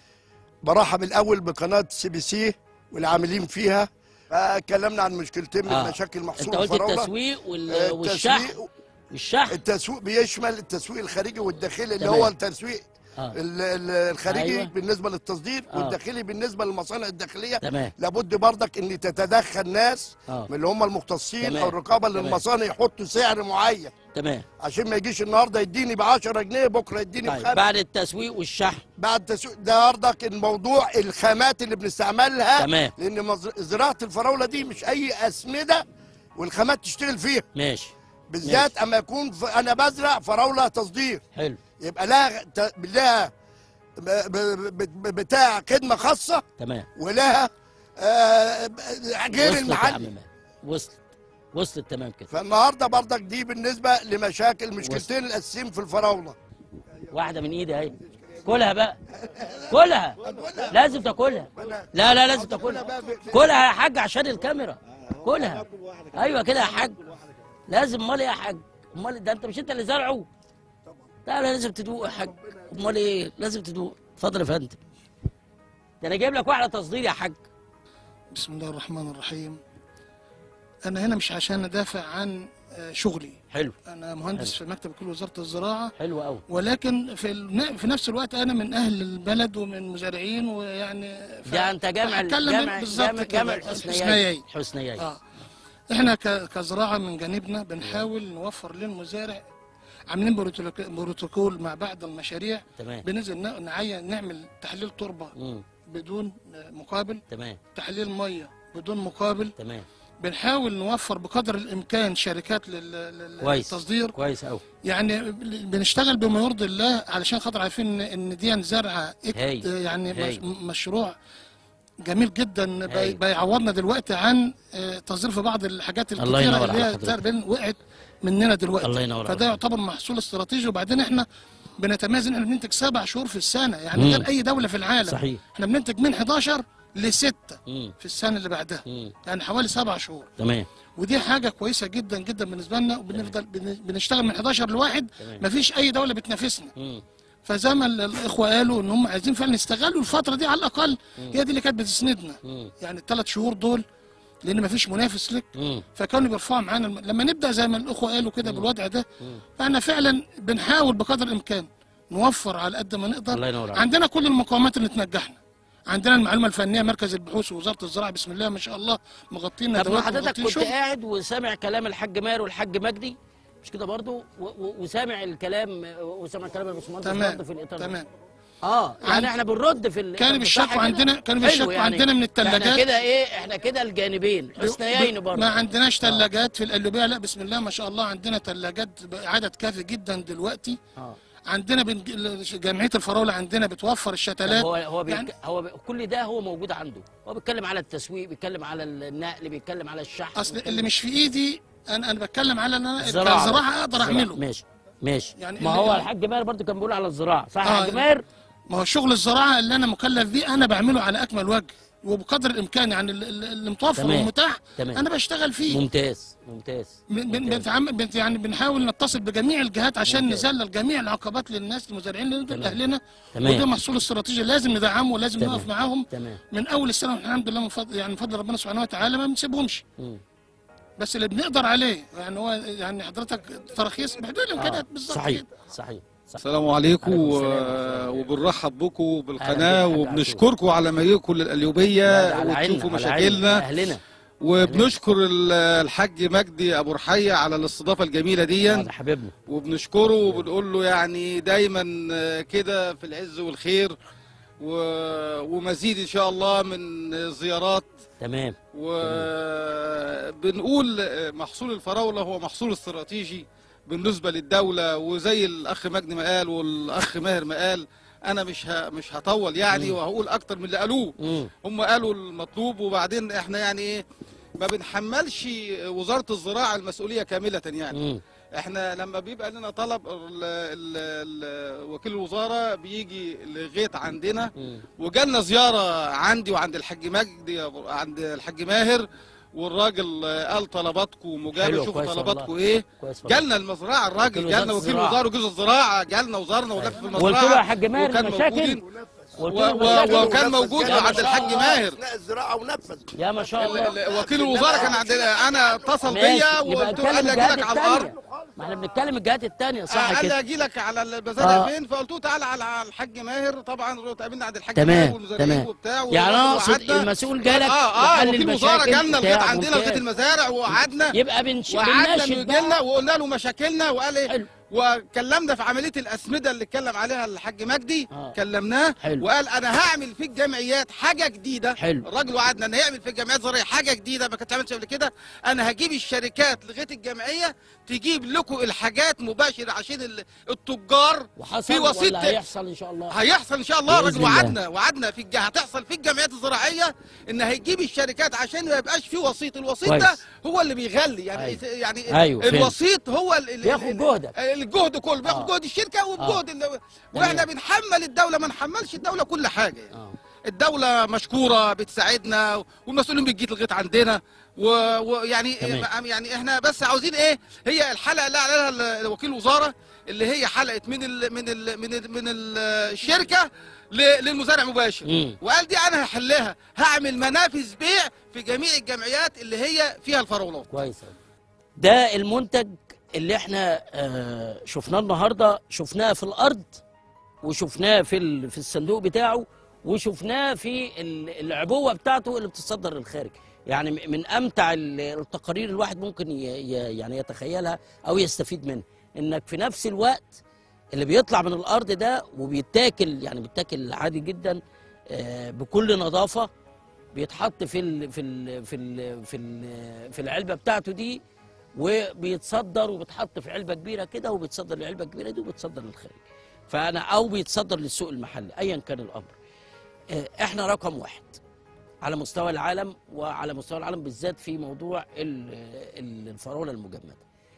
برحب الاول بقناه سي بي سي والعاملين فيها. اتكلمنا عن مشكلتين من آه. مشاكل محصول الفراوله. انت قلت التسويق وال... والشحن. والشحن التسويق بيشمل التسويق الخارجي والداخلي اللي هو التسويق آه. الخارجي أيوة. بالنسبه للتصدير آه. والداخلي بالنسبه للمصانع الداخليه. تمام. لابد برضك ان تتدخل ناس آه. من اللي هم المختصين تمام. او الرقابه للمصانع يحطوا سعر معين. تمام. عشان ما يجيش النهارده يديني ب عشرة جنيه بكره يديني طيب. بخمسة. بعد التسويق والشحن. بعد التسويق ده برضك الموضوع الخامات اللي بنستعملها. تمام. لان زراعه الفراوله دي مش اي اسمده والخامات تشتغل فيها. ماشي. بالذات ماشي. اما يكون انا بزرع فراوله تصدير. حلو. يبقى لها لها بتاع خدمه خاصه. تمام. ولها آه غير المحل. وصلت وصلت تمام كده. فالنهارده برضك دي بالنسبه لمشاكل مشكلتين الاساسيين في الفراوله. واحده من ايدي اهي. كلها بقى كلها لازم تاكلها. لا لا لازم تاكلها. كلها يا حاج عشان الكاميرا. كلها. ايوه كده يا حاج. لازم. امال ايه يا حاج؟ امال ده انت مش انت اللي زرعه؟ لا لا لازم تدوق يا حاج. امال ايه؟ لازم تدوق. اتفضل يا فندم. ده انا جايب لك واحده تصدير يا حاج. بسم الله الرحمن الرحيم. انا هنا مش عشان ادافع عن شغلي. حلو. انا مهندس حلو. في مكتب كل وزاره الزراعه. حلو قوي. ولكن في في نفس الوقت انا من اهل البلد ومن مزارعين ويعني ده انت جامع جامع جامع جامع الحسنيين. حسنيين. اه احنا كزراعه من جانبنا بنحاول نوفر للمزارع، عاملين بروتوكول مع بعض المشاريع. تمام. بننزل نعين نعمل تحليل تربه مم. بدون مقابل. تمام. تحليل ميه بدون مقابل. تمام. بنحاول نوفر بقدر الامكان شركات للتصدير. كويس قوي. يعني بنشتغل بما يرضي الله علشان خاطر عارفين ان دي زرعه يعني هي. مشروع جميل جدا بيعوضنا دلوقتي عن تصدير في بعض الحاجات الكتيره اللي هي تقريبا وقعت مننا دلوقتي. الله ينور. فده يعتبر محصول استراتيجي. وبعدين احنا بنتميز ان احنا بننتج سبع شهور في السنه، يعني غير اي دوله في العالم. صحيح. احنا بننتج من حداشر لستة مم. في السنه اللي بعدها. مم. يعني حوالي سبع شهور. تمام. ودي حاجه كويسه جدا جدا بالنسبه لنا. وبنفضل بنشتغل من حداشر لواحد. مفيش اي دوله بتنافسنا. مم. فزي ما الاخوه قالوا ان هم عايزين فعلا يستغلوا الفتره دي على الاقل. مم. هي دي اللي كانت بتسندنا. مم. يعني الثلاث شهور دول لان مفيش منافس لك. مم. فكانوا بيرفعوا معانا لما نبدا زي ما الاخوه قالوا كده بالوضع ده. مم. فاحنا فعلا بنحاول بقدر الامكان نوفر على قد ما نقدر. الله ينور. عندنا كل المقومات اللي تنجحنا. عندنا المعلومه الفنيه، مركز البحوث ووزاره الزراعه بسم الله ما شاء الله مغطينا. طب حضرتك كنت قاعد وسامع كلام الحاج ماهر والحاج مجدي مش كده برضه، وسامع الكلام وسامع كلام الباشمهندس برضه في الاطار. تمام. اه يعني احنا بنرد في كان بالشكوى عندنا كان بالشكوى يعني عندنا من الثلاجات. احنا كده ايه احنا كده الجانبين حسنيين برضه. ما عندناش ثلاجات في القلوبيه. لا بسم الله ما شاء الله عندنا ثلاجات عدد كافي جدا دلوقتي. اه عندنا بن... جمعيه الفراوله عندنا بتوفر الشتلات. هو هو بيك... يعني هو ب... كل ده هو موجود عنده، هو بيتكلم على التسويق، بيتكلم على النقل، بيتكلم على الشحن. اصل اللي مش في ايدي انا انا بتكلم على ان انا الزراعة كزراعه اقدر اعمله. ماشي ماشي يعني ما هو الحاج ماهر برضه كان بيقول على الزراعه، صح يا آه حاج ماهر؟ ما هو شغل الزراعه اللي انا مكلف بيه انا بعمله على اكمل وجه وبقدر الامكان، يعني اللي متوفر والمتاح انا بشتغل فيه. ممتاز ممتاز. بنتعامل يعني بنحاول نتصل بجميع الجهات عشان ممتاز. نذلل جميع العقبات للناس المزارعين لان دول اهلنا، وده محصول استراتيجي لازم ندعمه ولازم نقف معاهم. تمام. من اول السنه الحمد لله من فضل يعني من فضل ربنا سبحانه وتعالى ما بنسيبهمش. م. بس اللي بنقدر عليه يعني هو يعني حضرتك تراخيص بحدود الامكانيات آه. بالظبط. صحيح صحيح. السلام عليكم وبنرحب بكم بالقناه وبنشكركم على مجيئكم للقليوبيه وتشوفوا مشاكلنا، وبنشكر الحاج مجدي ابو رحيه على الاستضافه الجميله دي. هذا حبيبنا. وبنشكره وبنقول له يعني دايما كده في العز والخير ومزيد ان شاء الله من زيارات. تمام. وبنقول محصول الفراوله هو محصول استراتيجي بالنسبه للدوله، وزي الاخ مجدي ما قال والاخ ماهر ما قال، انا مش ه... مش هطول يعني وهقول اكتر من اللي قالوه. هم قالوا المطلوب، وبعدين احنا يعني ايه ما بنحملش وزاره الزراعه المسؤوليه كامله يعني. م. احنا لما بيبقى لنا طلب ال ال ال وكيل الوزاره بيجي لغايه عندنا، وجالنا زياره عندي وعند الحاج مجدي عند الحاج ماهر، والراجل قال طلباتكم مجابه، شوفوا طلباتكم ايه. جالنا المزرعه الراجل، جالنا وكيل الوزاره وجوز الزراعه، جالنا وزارنا ولف في المزرعه. قلت له يا حاج ماهر المشاكل وكان موجود عند الحاج ماهر الزراعه ونفذ. يا ما شاء الله. وكيل الوزاره كان عندنا، انا اتصل بيا وقلت له قال لي اجي لك على الارض. ما احنا بنتكلم الجهات الثانيه صح آه كده. قال لي اجي لك على المزارع آه. فين؟ فقلت له تعالى على الحاج ماهر. طبعا اتقابلنا عند الحاج ماهر والمزارعين وبتاع، يعني انا اقصد المسؤول جالك اه اه وكيل الوزاره جالنا لغايه عندنا لغايه المزارع وقعدنا، يبقى بنش وقعدنا نجي لنا وقلنا له مشاكلنا وقال ايه، وكلمنا في عمليه الاسمده اللي اتكلم عليها الحاج مجدي. آه. كلمناه حلو. وقال انا هعمل في الجمعيات حاجه جديده. حلو. الراجل وعدنا ان هيعمل في الجمعيات الزراعيه حاجه جديده ما كانتش عملتش قبل كده. انا هجيب الشركات لغايه الجمعيه تجيب لكم الحاجات مباشره عشان التجار في وسيط. ولا هيحصل ان شاء الله؟ هيحصل ان شاء الله. الراجل وعدنا وعدنا في الجهه هتحصل في الجمعيات الزراعيه ان هيجيب الشركات عشان ما يبقاش في وسيط. الوسيط ده هو اللي بيغلي يعني. أيوه. يعني أيوه. الوسيط هو اللي بياخد جهدك، الجهد كله بياخد جهد الشركه وبجهد آه. واحنا بنحمل الدوله، ما نحملش الدوله كل حاجه يعني. آه. الدوله مشكوره بتساعدنا والمسؤولين بتجي لغايه عندنا، ويعني يعني احنا بس عاوزين ايه، هي الحلقه اللي عليها وكيل الوزاره اللي هي حلقه من ال من ال من ال من الشركه للمزارع مباشر. مم. وقال دي انا هحلها، هعمل منافذ بيع في جميع الجمعيات اللي هي فيها الفراولات. كويس. ده المنتج اللي احنا آه شفناه النهارده، شفناه في الارض وشفناه في في الصندوق بتاعه وشفناه في العبوه بتاعته اللي بتصدر للخارج. يعني من امتع التقارير الواحد ممكن يعني يتخيلها او يستفيد منها، انك في نفس الوقت اللي بيطلع من الارض ده وبيتاكل، يعني بيتاكل عادي جدا آه بكل نظافه، بيتحط في ال في ال في ال في ال في العلبه بتاعته دي، وبيتصدر وبيتحط في علبه كبيره كده، وبيتصدر العلبه الكبيره دي وبيتصدر للخارج. فانا او بيتصدر للسوق المحلي ايا كان الامر. احنا رقم واحد على مستوى العالم، وعلى مستوى العالم بالذات في موضوع الفراوله المجمده.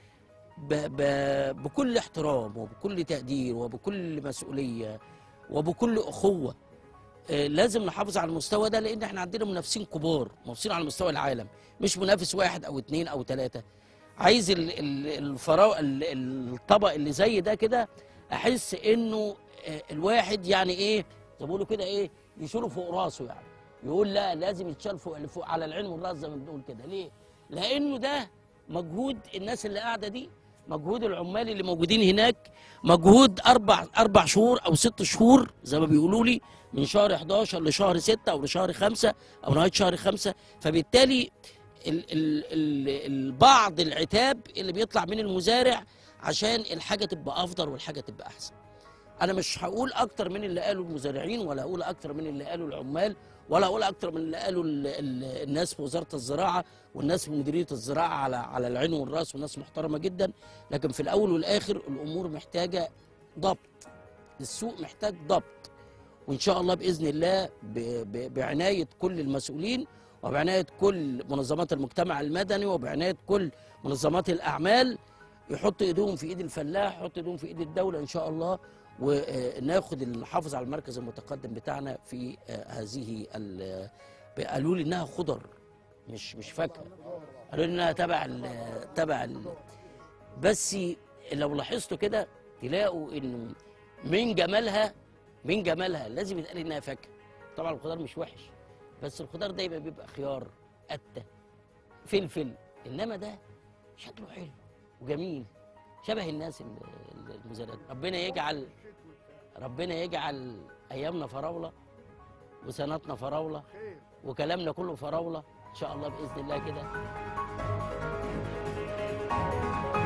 بكل احترام وبكل تقدير وبكل مسؤوليه وبكل اخوه لازم نحافظ على المستوى ده، لان احنا عندنا منافسين كبار، منافسين على مستوى العالم، مش منافس واحد او اثنين او ثلاثه. عايز الفراو الطبق اللي زي ده كده، احس انه الواحد يعني ايه زي ما بيقولوا كده ايه، يشيله فوق راسه، يعني يقول لا لازم يتشال فوق, فوق على العين والراس زي ما بنقول كده. ليه؟ لانه ده مجهود الناس اللي قاعده دي، مجهود العمال اللي موجودين هناك، مجهود اربع اربع شهور او ست شهور زي ما بيقولوا لي، من شهر احداشر لشهر ستة او لشهر خمسة او نهايه شهر خمسة. فبالتالي ال ال ال بعض العتاب اللي بيطلع من المزارع عشان الحاجه تبقى افضل والحاجه تبقى احسن. انا مش هقول اكتر من اللي قالوا المزارعين، ولا هقول اكتر من اللي قالوا العمال، ولا هقول اكتر من اللي قالوا ال ال الناس في وزاره الزراعه والناس في مديريه الزراعه على على العين والراس، وناس محترمه جدا. لكن في الاول والاخر الامور محتاجه ضبط، السوق محتاج ضبط، وان شاء الله باذن الله بعنايه كل المسؤولين وبعنايه كل منظمات المجتمع المدني وبعنايه كل منظمات الاعمال يحطوا ايديهم في ايد الفلاح، يحطوا ايديهم في ايد الدوله ان شاء الله، وناخد نحافظ على المركز المتقدم بتاعنا في هذه. قالوا لي انها خضر مش مش فاكهه، قالوا لي انها تبع ال تبع ال بس لو لاحظتوا كده تلاقوا ان من جمالها من جمالها لازم يتقال انها فاكهه. طبعا الخضار مش وحش، بس الخضار دايما بيبقى خيار، قته، فلفل، انما ده شكله حلو وجميل شبه الناس المزارعين. ربنا يجعل ربنا يجعل ايامنا فراوله وسنتنا فراوله وكلامنا كله فراوله ان شاء الله باذن الله كده.